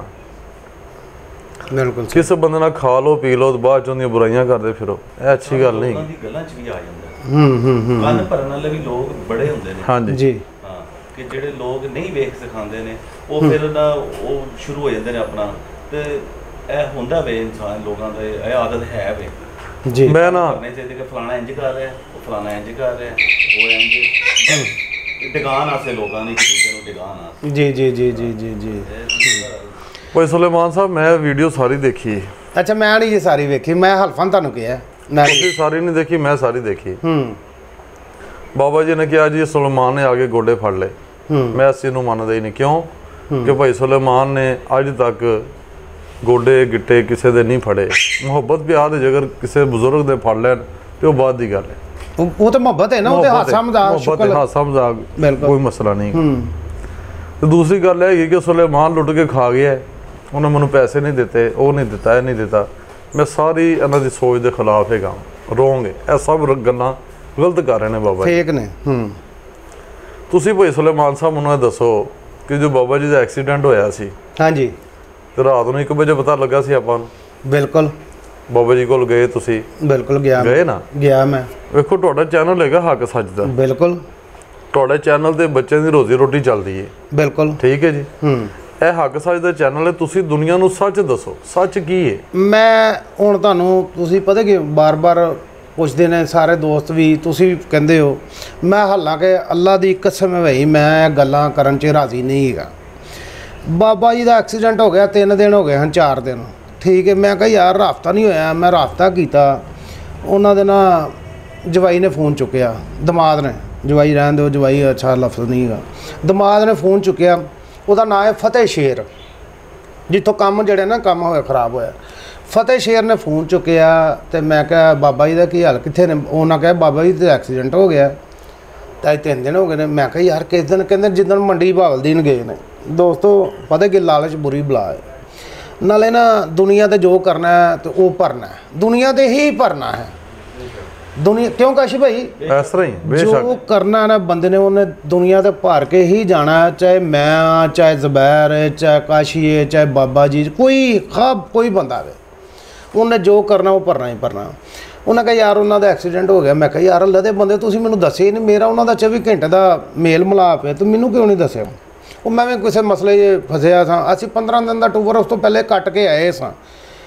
ਬਿਲਕੁਲ ਕਿਸ ਬੰਦੇ ਨਾਲ ਖਾ ਲਓ ਪੀ ਲਓ ਬਾਅਦ ਚ ਉਹਦੀਆਂ ਬੁਰਾਈਆਂ ਕਰਦੇ ਫਿਰੋ, ਇਹ ਅੱਛੀ ਗੱਲ ਨਹੀਂ। ਉਹਨਾਂ ਦੀ ਗੱਲਾਂ 'ਚ ਵੀ ਆ ਜਾਂਦਾ। ਹੂੰ ਹੂੰ ਹੂੰ ਕੰਨ ਭਰਨ ਵਾਲੇ ਵੀ ਲੋਕ ਬੜੇ ਹੁੰਦੇ ਨੇ। ਹਾਂਜੀ ਜੀ ਹਾਂ ਕਿ ਜਿਹੜੇ ਲੋਕ ਨਹੀਂ ਵੇਖ ਸਿਖਾਉਂਦੇ ਨੇ ਉਹ ਫਿਰ ਨਾ ਉਹ ਸ਼ੁਰੂ ਹੋ ਜਾਂਦੇ ਨੇ ਆਪਣਾ, ਤੇ ਇਹ ਹੁੰਦਾ ਵੇ ਇਨਸਾਨ ਲੋਕਾਂ ਦਾ ਇਹ ਆਦਤ ਹੈ ਵੇ ਜੀ। ਮੈਂ ਨਾ ਕਰਨੇ ਚਾਹੀਦੇ ਕਿ ਫਲਾਣਾ ਇੰਜ ਕਰ ਰਿਹਾ, ਉਹ ਫਲਾਣਾ ਇੰਜ ਕਰ ਰਿਹਾ, ਉਹ ਇੰਜ ਡਿਗਾਨ ਆਸੇ ਲੋਕਾਂ ਨੇ ਇੱਕ ਦੂਜੇ ਨੂੰ ਡਿਗਾਨ ਆਸੇ। ਜੀ ਜੀ ਜੀ ਜੀ ਜੀ ਜੀ ਭਾਈ ਸੁਲੇਮਾਨ ਸਾਹਿਬ ਮੈਂ ਵੀਡੀਓ ਸਾਰੀ ਦੇਖੀ। ਅੱਛਾ ਮੈਂ ਨਹੀਂ ਇਹ ਸਾਰੀ ਵੇਖੀ, ਮੈਂ ਹਲਫਨ ਤੁਹਾਨੂੰ ਕਿਹਾ ਮੈਂ ਤੁਸੀਂ ਸਾਰੀ ਨਹੀਂ ਦੇਖੀ, ਮੈਂ ਸਾਰੀ ਦੇਖੀ। ਹੂੰ ਬਾਬਾ ਜੀ ਨੇ ਕਿਹਾ ਜੀ ਸੁਲੇਮਾਨ ਨੇ ਆ ਕੇ ਗੋਡੇ ਫੜ ਲਏ। ਮੈਂ ਇਸ ਚੀਜ਼ ਨੂੰ ਮੰਨਦਾ ਹੀ ਨਹੀਂ। ਕਿਉਂ? ਕਿ ਭਾਈ ਸੁਲੇਮਾਨ ਨੇ ਅੱਜ ਤੱਕ ਗੋਡੇ ਗਿੱਟੇ ਕਿਸੇ ਦੇ ਨਹੀਂ ਫੜੇ। ਮੁਹੱਬਤ ਪਿਆਰ ਦੇ ਜੇਕਰ ਕਿਸੇ ਬਜ਼ੁਰਗ ਦੇ ਫੜ ਲੈਣ ਤੇ ਉਹ ਬਾਅਦ ਦੀ ਗੱਲ ਹੈ। ਉਹ ਉਹ ਤਾਂ ਮੁਹੱਬਤ ਹੈ ਨਾ, ਉਹ ਤੇ ਹਾਸਾ ਮਜ਼ਾਕ ਸ਼ੁਕਰ ਹਾਸਾ ਮਜ਼ਾਕ ਕੋਈ ਮਸਲਾ ਨਹੀਂ। ਹੂੰ ਤੇ ਦੂਸਰੀ ਗੱਲ ਹੈਗੀ ਕਿ ਸੁਲੇਮਾਨ ਲੁੱਟ ਕੇ ਖਾ ਗਿਆ, ਉਹਨੇ ਮੈਨੂੰ ਪੈਸੇ ਨਹੀਂ ਦਿੱਤੇ, ਉਹ ਨਹੀਂ ਦਿੱਤਾ, ਇਹ ਨਹੀਂ ਦਿੱਤਾ। ਮੈਂ ਸਾਰੀ ਇਹਨਾਂ ਦੀ ਸੋਚ ਦੇ ਖਿਲਾਫ ਹੈਗਾ, ਰੋਂਗ ਹੈ। ਇਹ ਸਭ ਗੱਲਾਂ ਗਲਤ ਕਰ ਰਹੇ ਨੇ ਬਾਬਾ ਜੀ, ਫੇਕ ਨੇ। ਹੂੰ ਤੁਸੀਂ ਭਾਈ ਸੁਲੇਮਾਨ ਸਾਹਿਬ ਮੈਨੂੰ ਇਹ ਦੱਸੋ ਕਿ ਜੋ ਬਾਬਾ ਜੀ ਦਾ ਐਕਸੀਡੈਂਟ ਹੋਇਆ ਸੀ, ਹਾਂਜੀ, ਤੇ ਰਾਤ ਨੂੰ ਇੱਕ ਵਜੇ ਪਤਾ ਲੱਗਾ ਸੀ ਆਪਾਂ ਨੂੰ? ਬਿਲਕੁਲ ਬਾਬਾ ਜੀ ਕੋਲ ਗਏ ਤੁਸੀਂ? ਬਿਲਕੁਲ ਗਿਆ ਗਏ ਨਾ? ਗਿਆ ਮੈਂ। ਵੇਖੋ ਤੁਹਾਡਾ ਚੈਨਲ ਹੈਗਾ ਹੱਕ ਸੱਚ ਦਾ, ਬਿਲਕੁਲ ਤੁਹਾਡੇ ਚੈਨਲ ਤੇ ਬੱਚਿਆਂ ਦੀ ਰੋਜ਼ੀ ਰੋਟੀ ਚੱਲਦੀ ਹੈ, ਬਿਲਕੁਲ ਠੀਕ ਹੈ ਜੀ। ਹੂੰ ਇਹ ਹੱਕ ਸੱਚ ਦਾ ਚੈਨਲ ਹੈ, ਤੁਸੀਂ ਦੁਨੀਆ ਨੂੰ ਸੱਚ ਦੱਸੋ, ਸੱਚ ਕੀ ਹੈ। ਮੈਂ ਹੁਣ ਤੁਹਾਨੂੰ ਤੁਸੀਂ ਪਤਾ ਕਿ ਬਾਰ-ਬਾਰ ਪੁੱਛਦੇ ਨੇ ਸਾਰੇ ਦੋਸਤ ਵੀ, ਤੁਸੀਂ ਵੀ ਕਹਿੰਦੇ ਹੋ, ਮੈਂ ਹਾਲਾਂਕਿ ਅੱਲਾ ਦੀ ਕਸਮ ਹੈ ਭਾਈ ਮੈਂ ਗੱਲਾਂ ਕਰਨ 'ਚ ਰਾਜ਼ੀ ਨਹੀਂ ਹੈਗਾ। ਬਾਬਾ ਜੀ ਦਾ ਐਕਸੀਡੈਂਟ ਹੋ ਗਿਆ, ਤਿੰਨ ਦਿਨ ਹੋ ਗਏ ਹਨ, ਚਾਰ ਦਿਨ, ਠੀਕ ਹੈ। ਮੈਂ ਕਿਹਾ ਯਾਰ ਰਾਬਤਾ ਨਹੀਂ ਹੋਇਆ, ਮੈਂ ਰਾਬਤਾ ਕੀਤਾ, ਉਹਨਾਂ ਦੇ ਨਾ ਜਵਾਈ ਨੇ ਫੋਨ ਚੁੱਕਿਆ, ਦਮਾਦ ਨੇ, ਜਵਾਈ ਰਹਿਣ ਦਿਓ, ਜਵਾਈ ਅੱਛਾ ਲਫ਼ਜ਼ ਨਹੀਂ ਹੈਗਾ, ਦਮਾਦ ਨੇ ਫੋਨ ਚੁੱਕਿਆ, ਉਹਦਾ ਨਾਂ ਹੈ ਫਤਿਹ ਸ਼ੇਰ, ਜਿੱਥੋਂ ਕੰਮ ਜਿਹੜੇ ਨਾ ਕੰਮ ਹੋਇਆ ਖ਼ਰਾਬ ਹੋਇਆ, ਫਤਿਹ ਸ਼ੇਰ ਨੇ ਫੋਨ ਚੁੱਕਿਆ। ਤੇ ਮੈਂ ਕਿਹਾ ਬਾਬਾ ਜੀ ਦਾ ਕੀ ਹਾਲ, ਕਿੱਥੇ ਨੇ? ਉਹਨਾਂ ਕਿਹਾ ਬਾਬਾ ਜੀ ਦਾ ਐਕਸੀਡੈਂਟ ਹੋ ਗਿਆ, ਤਾਂ ਅੱਜ ਤਿੰਨ ਦਿਨ ਹੋ ਗਏ ਨੇ। ਮੈਂ ਕਿਹਾ ਯਾਰ ਕਿਸ ਦਿਨ? ਕਹਿੰਦੇ ਜਿੱਦਣ ਮੰਡੀ ਬਹਾਵਲਦੀਨ ਗਏ ਨੇ। ਦੋਸਤੋ ਪਤਾ ਕਿ ਲਾਲਚ ਬੁਰੀ ਬਲਾ ਹੈ, ਨਾਲੇ ਨਾ ਦੁਨੀਆ ਤੇ ਜੋ ਕਰਨਾ ਹੈ ਤੇ ਉਹ ਭਰਨਾ ਹੈ, ਦੁਨੀਆ ਤੇ ਹੀ ਭਰਨਾ ਹੈ ਦੁਨੀਆ। ਕਿਉਂ ਕਾਸ਼ੀ ਭਾਈ? ਇਸ ਤਰ੍ਹਾਂ ਹੀ ਬੇਸ਼ੱਕ ਜੋ ਕਰਨਾ ਨਾ ਬੰਦੇ ਨੇ ਉਹਨੇ ਦੁਨੀਆ ਤੇ ਭਰ ਕੇ ਹੀ ਜਾਣਾ, ਚਾਹੇ ਮੈਂ, ਚਾਹੇ ਜ਼ਬੈਰ ਹੈ, ਚਾਹੇ ਕਾਸ਼ੀ ਹੈ, ਚਾਹੇ ਬਾਬਾ ਜੀ, ਕੋਈ ਖਾਬ ਕੋਈ ਬੰਦਾ ਵੇ, ਉਹਨੇ ਜੋ ਕਰਨਾ ਉਹ ਭਰਨਾ ਹੀ ਭਰਨਾ। ਉਹਨਾਂ ਕਿਹਾ ਯਾਰ ਉਹਨਾਂ ਦਾ ਐਕਸੀਡੈਂਟ ਹੋ ਗਿਆ। ਮੈਂ ਕਿਹਾ ਯਾਰ ਅੱਲਾ ਦੇ ਬੰਦੇ ਤੁਸੀਂ ਮੈਨੂੰ ਦੱਸੇ ਨਹੀਂ, ਮੇਰਾ ਉਹਨਾਂ ਦਾ ਚੌਵੀ ਘੰਟੇ ਦਾ ਮੇਲ ਮਿਲਾਪ ਹੈ, ਤੂੰ ਮੈਨੂੰ ਕਿਉਂ ਨਹੀਂ ਦੱਸਿਆ? ਉਹ ਮੈਂ ਵੀ ਕਿਸੇ ਮਸਲੇ 'ਚ ਫਸਿਆ ਸਾਂ। ਅਸੀਂ ਪੰਦਰਾਂ ਦਿਨ ਦਾ ਟੂਰ ਉਸ ਤੋਂ ਪਹਿਲੇ ਕੱਟ ਕੇ ਆਏ ਸਾਂ।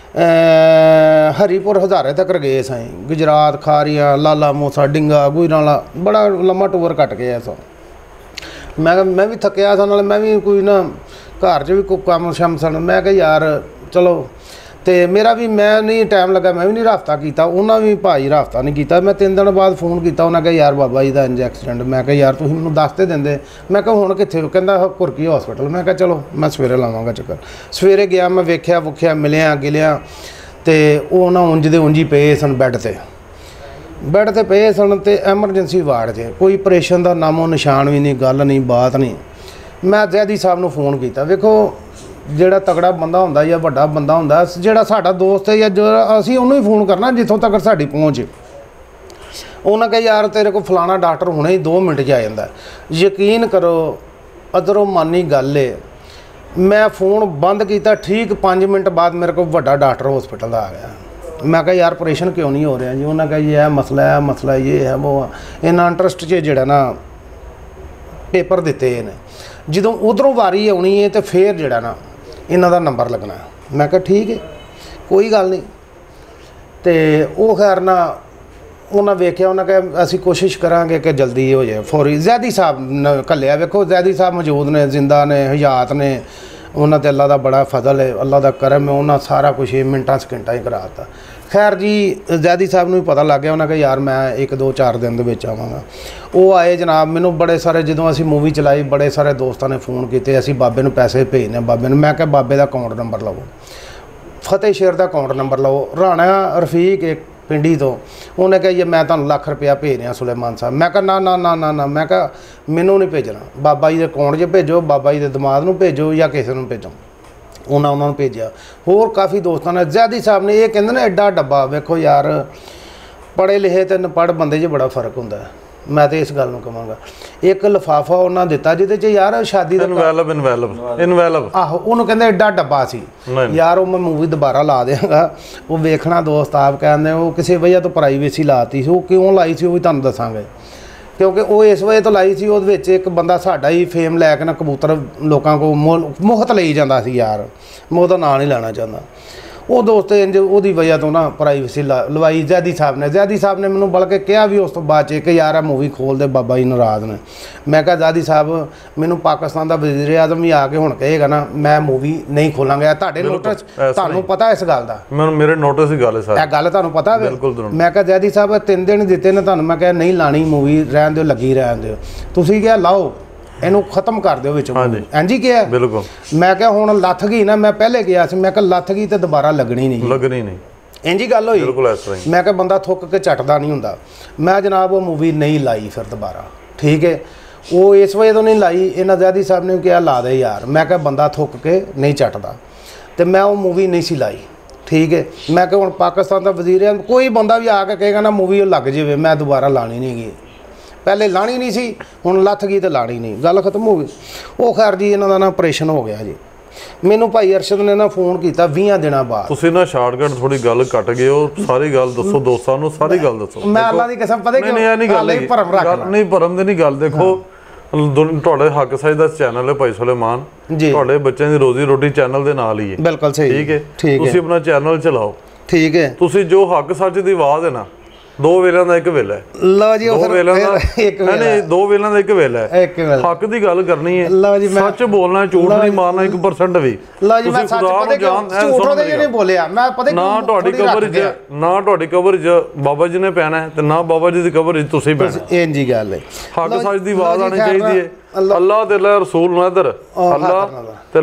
ਹਰੀਪੁਰ ਹਜ਼ਾਰੇ ਤੱਕ ਗਏ ਸਾਂ ਗੁਜਰਾਤ ਖਾਰੀਆਂ ਲਾਲਾ ਮੋਸਾ ਡਿੰਗਾ ਗੁਜਰਾਂਵਾਲਾ ਬੜਾ ਲੰਮਾ ਟੂਰ ਕੱਟ ਕੇ ਆਇਆ ਸਾਂ ਮੈਂ ਕਿਹਾ ਮੈਂ ਵੀ ਥੱਕਿਆ ਸਾਂ ਨਾਲ ਮੈਂ ਵੀ ਕੋਈ ਨਾ ਘਰ 'ਚ ਵੀ ਕੋਈ ਕੰਮ ਸ਼ਮ ਸਨ ਮੈਂ ਕਿਹਾ ਯਾਰ ਚਲੋ ਤੇ ਮੇਰਾ ਵੀ ਮੈਂ ਨਹੀਂ ਟਾਈਮ ਲੱਗਾ ਮੈਂ ਵੀ ਨਹੀਂ ਰਾਬਤਾ ਕੀਤਾ ਉਹਨਾਂ ਵੀ ਭਾਈ ਰਾਬਤਾ ਨਹੀਂ ਕੀਤਾ ਮੈਂ ਤਿੰਨ ਦਿਨ ਬਾਅਦ ਫੋਨ ਕੀਤਾ ਉਹਨਾਂ ਕਿਹਾ ਯਾਰ ਬਾਬਾ ਜੀ ਦਾ ਇੰਜ ਐਕਸੀਡੈਂਟ ਮੈਂ ਕਿਹਾ ਯਾਰ ਤੁਸੀਂ ਮੈਨੂੰ ਦੱਸ ਤੇ ਦਿੰਦੇ ਮੈਂ ਕਿਹਾ ਹੁਣ ਕਿੱਥੇ ਕਹਿੰਦਾ ਘੁਰਕੀ ਹਸਪੀਟਲ ਮੈਂ ਕਿਹਾ ਚਲੋ ਮੈਂ ਸਵੇਰੇ ਲਾਵਾਂਗਾ ਚੱਕਰ ਸਵੇਰੇ ਗਿਆ ਮੈਂ ਵੇਖਿਆ ਵੁਖਿਆ ਮਿਲਿਆ ਗਿਲਿਆ ਤੇ ਉਹ ਨਾ ਉਂਝ ਦੇ ਉਂਝ ਹੀ ਪਏ ਸਨ ਬੈੱਡ ਤੇ ਬੈੱਡ ਤੇ ਪਏ ਸਨ ਤੇ ਐਮਰਜੈਂਸੀ ਵਾਰਡ 'ਚ ਕੋਈ ਆਪਰੇਸ਼ਨ ਦਾ ਨਾਮੋ ਨਿਸ਼ਾਨ ਵੀ ਨਹੀਂ ਗੱਲ ਨਹੀਂ ਬਾਤ ਨਹੀਂ ਮੈਂ ਜ਼ੈਦੀ ਸਾਹਿਬ ਨੂੰ ਫੋਨ ਕੀਤਾ ਵੇਖੋ ਜਿਹੜਾ ਤਗੜਾ ਬੰਦਾ ਹੁੰਦਾ ਜਾਂ ਵੱਡਾ ਬੰਦਾ ਹੁੰਦਾ ਜਿਹੜਾ ਸਾਡਾ ਦੋਸਤ ਹੈ ਜਾਂ ਜੋ ਅਸੀਂ ਉਹਨੂੰ ਹੀ ਫੋਨ ਕਰਨਾ ਜਿੱਥੋਂ ਤੱਕ ਸਾਡੀ ਪਹੁੰਚ ਉਹਨਾਂ ਕਹੇ ਯਾਰ ਤੇਰੇ ਕੋਲ ਫਲਾਣਾ ਡਾਕਟਰ ਹੁਣੇ ਹੀ ਦੋ ਮਿੰਟ 'ਚ ਆ ਜਾਂਦਾ ਯਕੀਨ ਕਰੋ ਅਦਰੋਂ ਮਾਨੀ ਗੱਲ ਏ ਮੈਂ ਫੋਨ ਬੰਦ ਕੀਤਾ ਠੀਕ ਪੰਜ ਮਿੰਟ ਬਾਅਦ ਮੇਰੇ ਕੋਲ ਵੱਡਾ ਡਾਕਟਰ ਹਸਪੀਟਲ ਦਾ ਆ ਗਿਆ ਮੈਂ ਕਿਹਾ ਯਾਰ ਆਪਰੇਸ਼ਨ ਕਿਉਂ ਨਹੀਂ ਹੋ ਰਿਹਾ ਜੀ ਉਹਨਾਂ ਕਹੇ ਜੀ ਇਹ ਮਸਲਾ ਹੈ ਮਸਲਾ ਇਹ ਹੈ ਉਹ ਇਹਨਾਂ ਇੰਟਰਸਟ 'ਚ ਜਿਹੜਾ ਨਾ ਪੇਪਰ ਦਿੱਤੇ ਨੇ ਜਦੋਂ ਉਧਰੋਂ ਵਾਰੀ ਆਉਣੀ ਹੈ ਤੇ ਫੇਰ ਜਿਹੜਾ ਨਾ ਇਹਨਾਂ ਦਾ ਨੰਬਰ ਲੱਗਣਾ ਮੈਂ ਕਿਹਾ ਠੀਕ ਹੈ ਕੋਈ ਗੱਲ ਨਹੀਂ ਤੇ ਉਹ ਖੈਰ ਨਾ ਉਹਨਾਂ ਵੇਖਿਆ ਉਹਨਾਂ ਕਿਹਾ ਅਸੀਂ ਕੋਸ਼ਿਸ਼ ਕਰਾਂਗੇ ਕਿ ਜਲਦੀ ਹੋ ਜਾਏ ਫੌਰੀ ਜ਼ੈਦੀ ਸਾਹਿਬ ਨੇ ਘੱਲਿਆ ਵੇਖੋ ਜ਼ੈਦੀ ਸਾਹਿਬ ਮੌਜੂਦ ਨੇ ਜ਼ਿੰਦਾ ਨੇ ਹਯਾਤ ਨੇ ਉਹਨਾਂ 'ਤੇ ਅੱਲਾ ਦਾ ਬੜਾ ਫਜ਼ਲ ਹੈ ਅੱਲਾ ਦਾ ਕਰਮ ਹੈ ਉਹਨਾਂ ਸਾਰਾ ਕੁਛ ਇਹ ਮਿੰਟਾਂ ਸਕਿੰਟਾਂ ਹੀ ਕਰਾ ਦਿੱਤਾ ਖੈਰ ਜੀ ਜ਼ੈਦੀ ਸਾਹਿਬ ਨੂੰ ਵੀ ਪਤਾ ਲੱਗ ਗਿਆ ਉਹਨਾਂ ਕਿਹਾ ਯਾਰ ਮੈਂ ਇੱਕ ਦੋ ਚਾਰ ਦਿਨ ਦੇ ਵਿੱਚ ਆਵਾਂਗਾ ਉਹ ਆਏ ਜਨਾਬ ਮੈਨੂੰ ਬੜੇ ਸਾਰੇ ਜਦੋਂ ਅਸੀਂ ਮੂਵੀ ਚਲਾਈ ਬੜੇ ਸਾਰੇ ਦੋਸਤਾਂ ਨੇ ਫੋਨ ਕੀਤੇ ਅਸੀਂ ਬਾਬੇ ਨੂੰ ਪੈਸੇ ਭੇਜਨੇ ਬਾਬੇ ਨੂੰ ਮੈਂ ਕਿਹਾ ਬਾਬੇ ਦਾ ਅਕਾਊਂਟ ਨੰਬਰ ਲਵੋ ਫਤਿਹ ਸ਼ੇਰ ਦਾ ਅਕਾਊਂਟ ਨੰਬਰ ਲਵੋ ਰਾਣਾ ਰਫੀਕ ਇੱਕ ਪਿੰਡੀ ਤੋਂ ਉਹਨੇ ਕਿਹਾ ਜੀ ਮੈਂ ਤੁਹਾਨੂੰ ਲੱਖ ਰੁਪਇਆ ਭੇਜ ਰਿਹਾ ਸੁਲੇਮਾਨ ਸਾਹਿਬ ਮੈਂ ਕਿਹਾ ਨਾ ਨਾ ਨਾ ਨਾ ਨਾ ਮੈਂ ਕਿਹਾ ਮੈਨੂੰ ਨਹੀਂ ਭੇਜਣਾ ਬਾਬਾ ਜੀ ਦੇ ਅਕਾਊਂਟ 'ਚ ਭੇਜੋ ਬਾਬਾ ਜੀ ਦੇ ਦਿਮਾਗ ਨੂੰ ਭੇਜੋ ਜਾਂ ਕਿਸੇ ਨੂੰ ਭੇਜੋ ਉਹਨਾਂ ਉਹਨਾਂ ਨੂੰ ਭੇਜਿਆ ਹੋਰ ਕਾਫੀ ਦੋਸਤਾਂ ਨੇ ਜ਼ੈਦੀ ਸਾਹਿਬ ਨੇ ਇਹ ਕਹਿੰਦੇ ਨੇ ਐਡਾ ਡੱਬਾ ਵੇਖੋ ਯਾਰ ਪੜ੍ਹੇ ਲਿਖੇ ਤੇ ਅਨਪੜ੍ਹ ਬੰਦੇ 'ਚ ਬੜਾ ਫਰਕ ਹੁੰਦਾ ਮੈਂ ਤੇ ਇਸ ਗੱਲ ਨੂੰ ਕਹਾਂਗਾ ਇੱਕ ਲਿਫਾਫਾ ਉਹਨਾਂ ਦਿੱਤਾ ਜਿਹਦੇ 'ਚ ਯਾਰ ਸ਼ਾਦੀ ਦਾ ਇਨਵੈਲਪ ਇਨਵੈਲਪ ਇਨਵੈਲਪ ਆਹੋ ਉਹਨੂੰ ਕਹਿੰਦੇ ਐਡਾ ਡੱਬਾ ਸੀ ਯਾਰ ਉਹ ਮੈਂ ਮੂਵੀ ਦੁਬਾਰਾ ਲਾ ਦਿਆਂਗਾ ਉਹ ਵੇਖਣਾ ਦੋਸਤ ਆਪ ਕਹਿੰਦੇ ਉਹ ਕਿਸੇ ਵਜ੍ਹਾ ਤੋਂ ਪ੍ਰਾਈਵੇਸੀ ਲਾਤੀ ਸੀ ਉਹ ਕਿਉਂ ਲਾਈ ਸੀ ਉਹ ਵੀ ਤੁਹਾਨੂੰ ਦੱਸਾਂਗੇ ਕਿਉਂਕਿ ਉਹ ਇਸ ਵਜ੍ਹਾ ਤੋਂ ਲਾਈ ਸੀ ਉਹਦੇ ਵਿੱਚ ਇੱਕ ਬੰਦਾ ਸਾਡਾ ਹੀ ਫੇਮ ਲੈ ਕੇ ਨਾ ਕਬੂਤਰ ਲੋਕਾਂ ਕੋਲ ਮੁਹਤ ਲਈ ਜਾਂਦਾ ਸੀ ਯਾਰ ਮੈਂ ਉਹਦਾ ਨਾਂ ਨਹੀਂ ਲੈਣਾ ਚਾਹੁੰਦਾ ਉਹ ਦੋਸਤ ਇੰਜ ਉਹਦੀ ਵਜ੍ਹਾ ਤੋਂ ਨਾ ਪ੍ਰਾਈਵੇਸੀ ਲਵਾਈ ਜ਼ੈਦੀ ਸਾਹਿਬ ਨੇ ਜ਼ੈਦੀ ਸਾਹਿਬ ਨੇ ਮੈਨੂੰ ਬਲਕਿ ਕਿਹਾ ਵੀ ਉਸ ਤੋਂ ਬਾਅਦ 'ਚ ਕਿ ਯਾਰ ਆ ਮੂਵੀ ਖੋਲ ਦੇ ਬਾਬਾ ਜੀ ਨਾਰਾਜ਼ ਨੇ ਮੈਂ ਕਿਹਾ ਜ਼ੈਦੀ ਸਾਹਿਬ ਮੈਨੂੰ ਪਾਕਿਸਤਾਨ ਦਾ ਵਜ਼ੀਰ ਆਜ਼ਮ ਵੀ ਆ ਕੇ ਹੁਣ ਕਹੇਗਾ ਨਾ ਮੈਂ ਮੂਵੀ ਨਹੀਂ ਖੋਲਾਂਗਾ ਤੁਹਾਡੇ ਨੋਟਿਸ ਤੁਹਾਨੂੰ ਪਤਾ ਇਸ ਗੱਲ ਦਾ ਮੈਨੂੰ ਮੇਰੇ ਨੋਟਿਸ ਦੀ ਗੱਲ ਹੈ ਸਰ ਇਹ ਗੱਲ ਤੁਹਾਨੂੰ ਪਤਾ ਵੇ ਬਿਲਕੁਲ ਮੈਂ ਕਿਹਾ ਜ਼ੈਦੀ ਸਾਹਿਬ ਤਿੰਨ ਦਿਨ ਦਿੱਤੇ ਨੇ ਤੁਹਾਨੂੰ ਮੈਂ ਕਿਹਾ ਨਹੀਂ ਲਾਣੀ ਮੂਵੀ ਰਹਿਣ ਦਿਓ ਲੱਗੀ ਰਹਿਣ ਦਿਓ ਤੁਸੀਂ ਕਿਹਾ ਲਾਓ ਇਹਨੂੰ ਖਤਮ ਕਰ ਦਿਓ ਵਿੱਚ ਇੰਝ ਹੀ ਕਿਹਾ ਬਿਲਕੁਲ ਮੈਂ ਕਿਹਾ ਹੁਣ ਲੱਥ ਗਈ ਨਾ ਮੈਂ ਪਹਿਲੇ ਗਿਆ ਸੀ ਮੈਂ ਕਿਹਾ ਲੱਥ ਗਈ ਤੇ ਦੁਬਾਰਾ ਲੱਗਣੀ ਨਹੀਂ ਲੱਗਣੀ ਨਹੀਂ ਇੰਝ ਹੀ ਗੱਲ ਹੋਈ ਬਿਲਕੁਲ ਇਸ ਤਰ੍ਹਾਂ ਹੀ ਮੈਂ ਕਿਹਾ ਬੰਦਾ ਥੁੱਕ ਕੇ ਚੱਟਦਾ ਨਹੀਂ ਹੁੰਦਾ ਮੈਂ ਜਨਾਬ ਉਹ ਮੂਵੀ ਨਹੀਂ ਲਾਈ ਫਿਰ ਦੁਬਾਰਾ ਠੀਕ ਹੈ ਉਹ ਇਸ ਵਜ੍ਹਾ ਤੋਂ ਨਹੀਂ ਲਾਈ ਇਹਨਾਂ ਜ਼ੈਦੀ ਸਾਹਿਬ ਨੇ ਕਿਹਾ ਲਾ ਦੇ ਯਾਰ ਮੈਂ ਕਿਹਾ ਬੰਦਾ ਥੁੱਕ ਕੇ ਨਹੀਂ ਚੱਟਦਾ ਤੇ ਮੈਂ ਉਹ ਮੂਵੀ ਨਹੀਂ ਸੀ ਲਾਈ ਠੀਕ ਹੈ ਮੈਂ ਕਿਹਾ ਹੁਣ ਪਾਕਿਸਤਾਨ ਦਾ ਵਜ਼ੀਰ ਹੈ ਕੋਈ ਬੰਦਾ ਵੀ ਆ ਕੇ ਕਹੇਗਾ ਨਾ ਮੂਵੀ ਉਹ ਲੱਗ ਜਾਵੇ ਮੈਂ ਦੁਬਾਰਾ ਲਾਣੀ ਨਹੀਂ ਗਈ ਪਹਿਲੇ ਲਾਣੀ ਨਹੀਂ ਸੀ ਹੁਣ ਲੱਥ ਗਈ ਤੇ ਲਾਣੀ ਨਹੀਂ ਗੱਲ ਖਤਮ ਹੋ ਗਈ ਉਹ ਖੈਰ ਜੀ ਇਹਨਾਂ ਦਾ ਨਾ ਆਪਰੇਸ਼ਨ ਹੋ ਗਿਆ ਜੀ ਮੈਨੂੰ ਭਾਈ ਅਰਸ਼ਦ ਨੇ ਨਾ ਫੋਨ ਕੀਤਾ ਵੀਹ ਦਿਨਾਂ ਬਾਅਦ ਤੁਸੀਂ ਨਾ ਸ਼ਾਰਟਕਟ ਥੋੜੀ ਗੱਲ ਕੱਟ ਗਏ ਹੋ ਸਾਰੀ ਗੱਲ ਦੱਸੋ ਦੋਸਤਾਂ ਨੂੰ ਸਾਰੀ ਗੱਲ ਦੱਸੋ ਮੈਂ ਅੱਲਾ ਦੀ ਕਸਮ ਪਤਾ ਕਿਉਂ ਨਹੀਂ ਗੱਲ ਨਹੀਂ ਭਰਮ ਰੱਖ ਨਹੀਂ ਭਰਮ ਦੀ ਨਹੀਂ ਗੱਲ ਦੇਖੋ ਤੁਹਾਡੇ ਹੱਕ ਸਾਈਜ਼ ਦਾ ਚੈਨਲ ਹੈ ਭਾਈ ਸੁਲੇਮਾਨ ਤੁਹਾਡੇ ਬੱਚਿਆਂ ਦੀ ਰੋਜ਼ੀ ਰੋਟੀ ਚੈਨਲ ਦੇ ਨਾਲ ਹੀ ਹੈ ਬਿਲਕੁਲ ਸਹੀ ਠੀਕ ਹੈ ਤੁਸੀਂ ਆਪਣਾ ਚੈਨਲ ਚਲਾਓ ਠੀਕ ਹੈ ਤੁਸੀਂ ਜੋ ਹੱਕ ਸੱਚ ਦੀ ਆਵਾਜ਼ ਹੈ ਨਾ ਦੋ ਵੇਲਿਆਂ ਦਾ ਇੱਕ ਵੇਲਾ ਹੈ ਲਓ ਜੀ ਉਹ ਫਿਰ ਇੱਕ ਵੇਲਾ ਨਹੀਂ ਦੋ ਵੇਲਿਆਂ ਦਾ ਇੱਕ ਵੇਲਾ ਹੈ ਇੱਕ ਵੇਲਾ ਹੱਕ ਦੀ ਗੱਲ ਕਰਨੀ ਹੈ ਲਓ ਜੀ ਮੈਂ ਸੱਚ ਬੋਲਣਾ ਝੂਠ ਨਹੀਂ ਮਾਰਨਾ ਇੱਕ ਪਰਸੈਂਟ ਵੀ ਲਓ ਜੀ ਮੈਂ ਸੱਚ ਪਤਾ ਕਿਉਂ ਝੂਠ ਉਹਦੇ ਨਹੀਂ ਬੋਲਿਆ ਮੈਂ ਪਤਾ ਨਾ ਤੁਹਾਡੀ ਕਵਰ 'ਚ ਨਾ ਤੁਹਾਡੀ ਕਵਰ 'ਚ ਬਾਬਾ ਜੀ ਨੇ ਪੈਣਾ ਤੇ ਨਾ ਬਾਬਾ ਜੀ ਦੀ ਕਵਰ 'ਚ ਤੁਸੀਂ ਪੈਣਾ ਇੰਝ ਹੀ ਗੱਲ ਹੈ ਹੱਕ ਸੱਚ ਦੀ ਆਵਾਜ਼ ਆਣੀ ਚਾਹੀਦੀ ਹੈ ਅੱਲਾਹ ਤੇ ਅੱਲਾਹ ਰਸੂਲ ਨਦਰ ਅੱਲਾਹ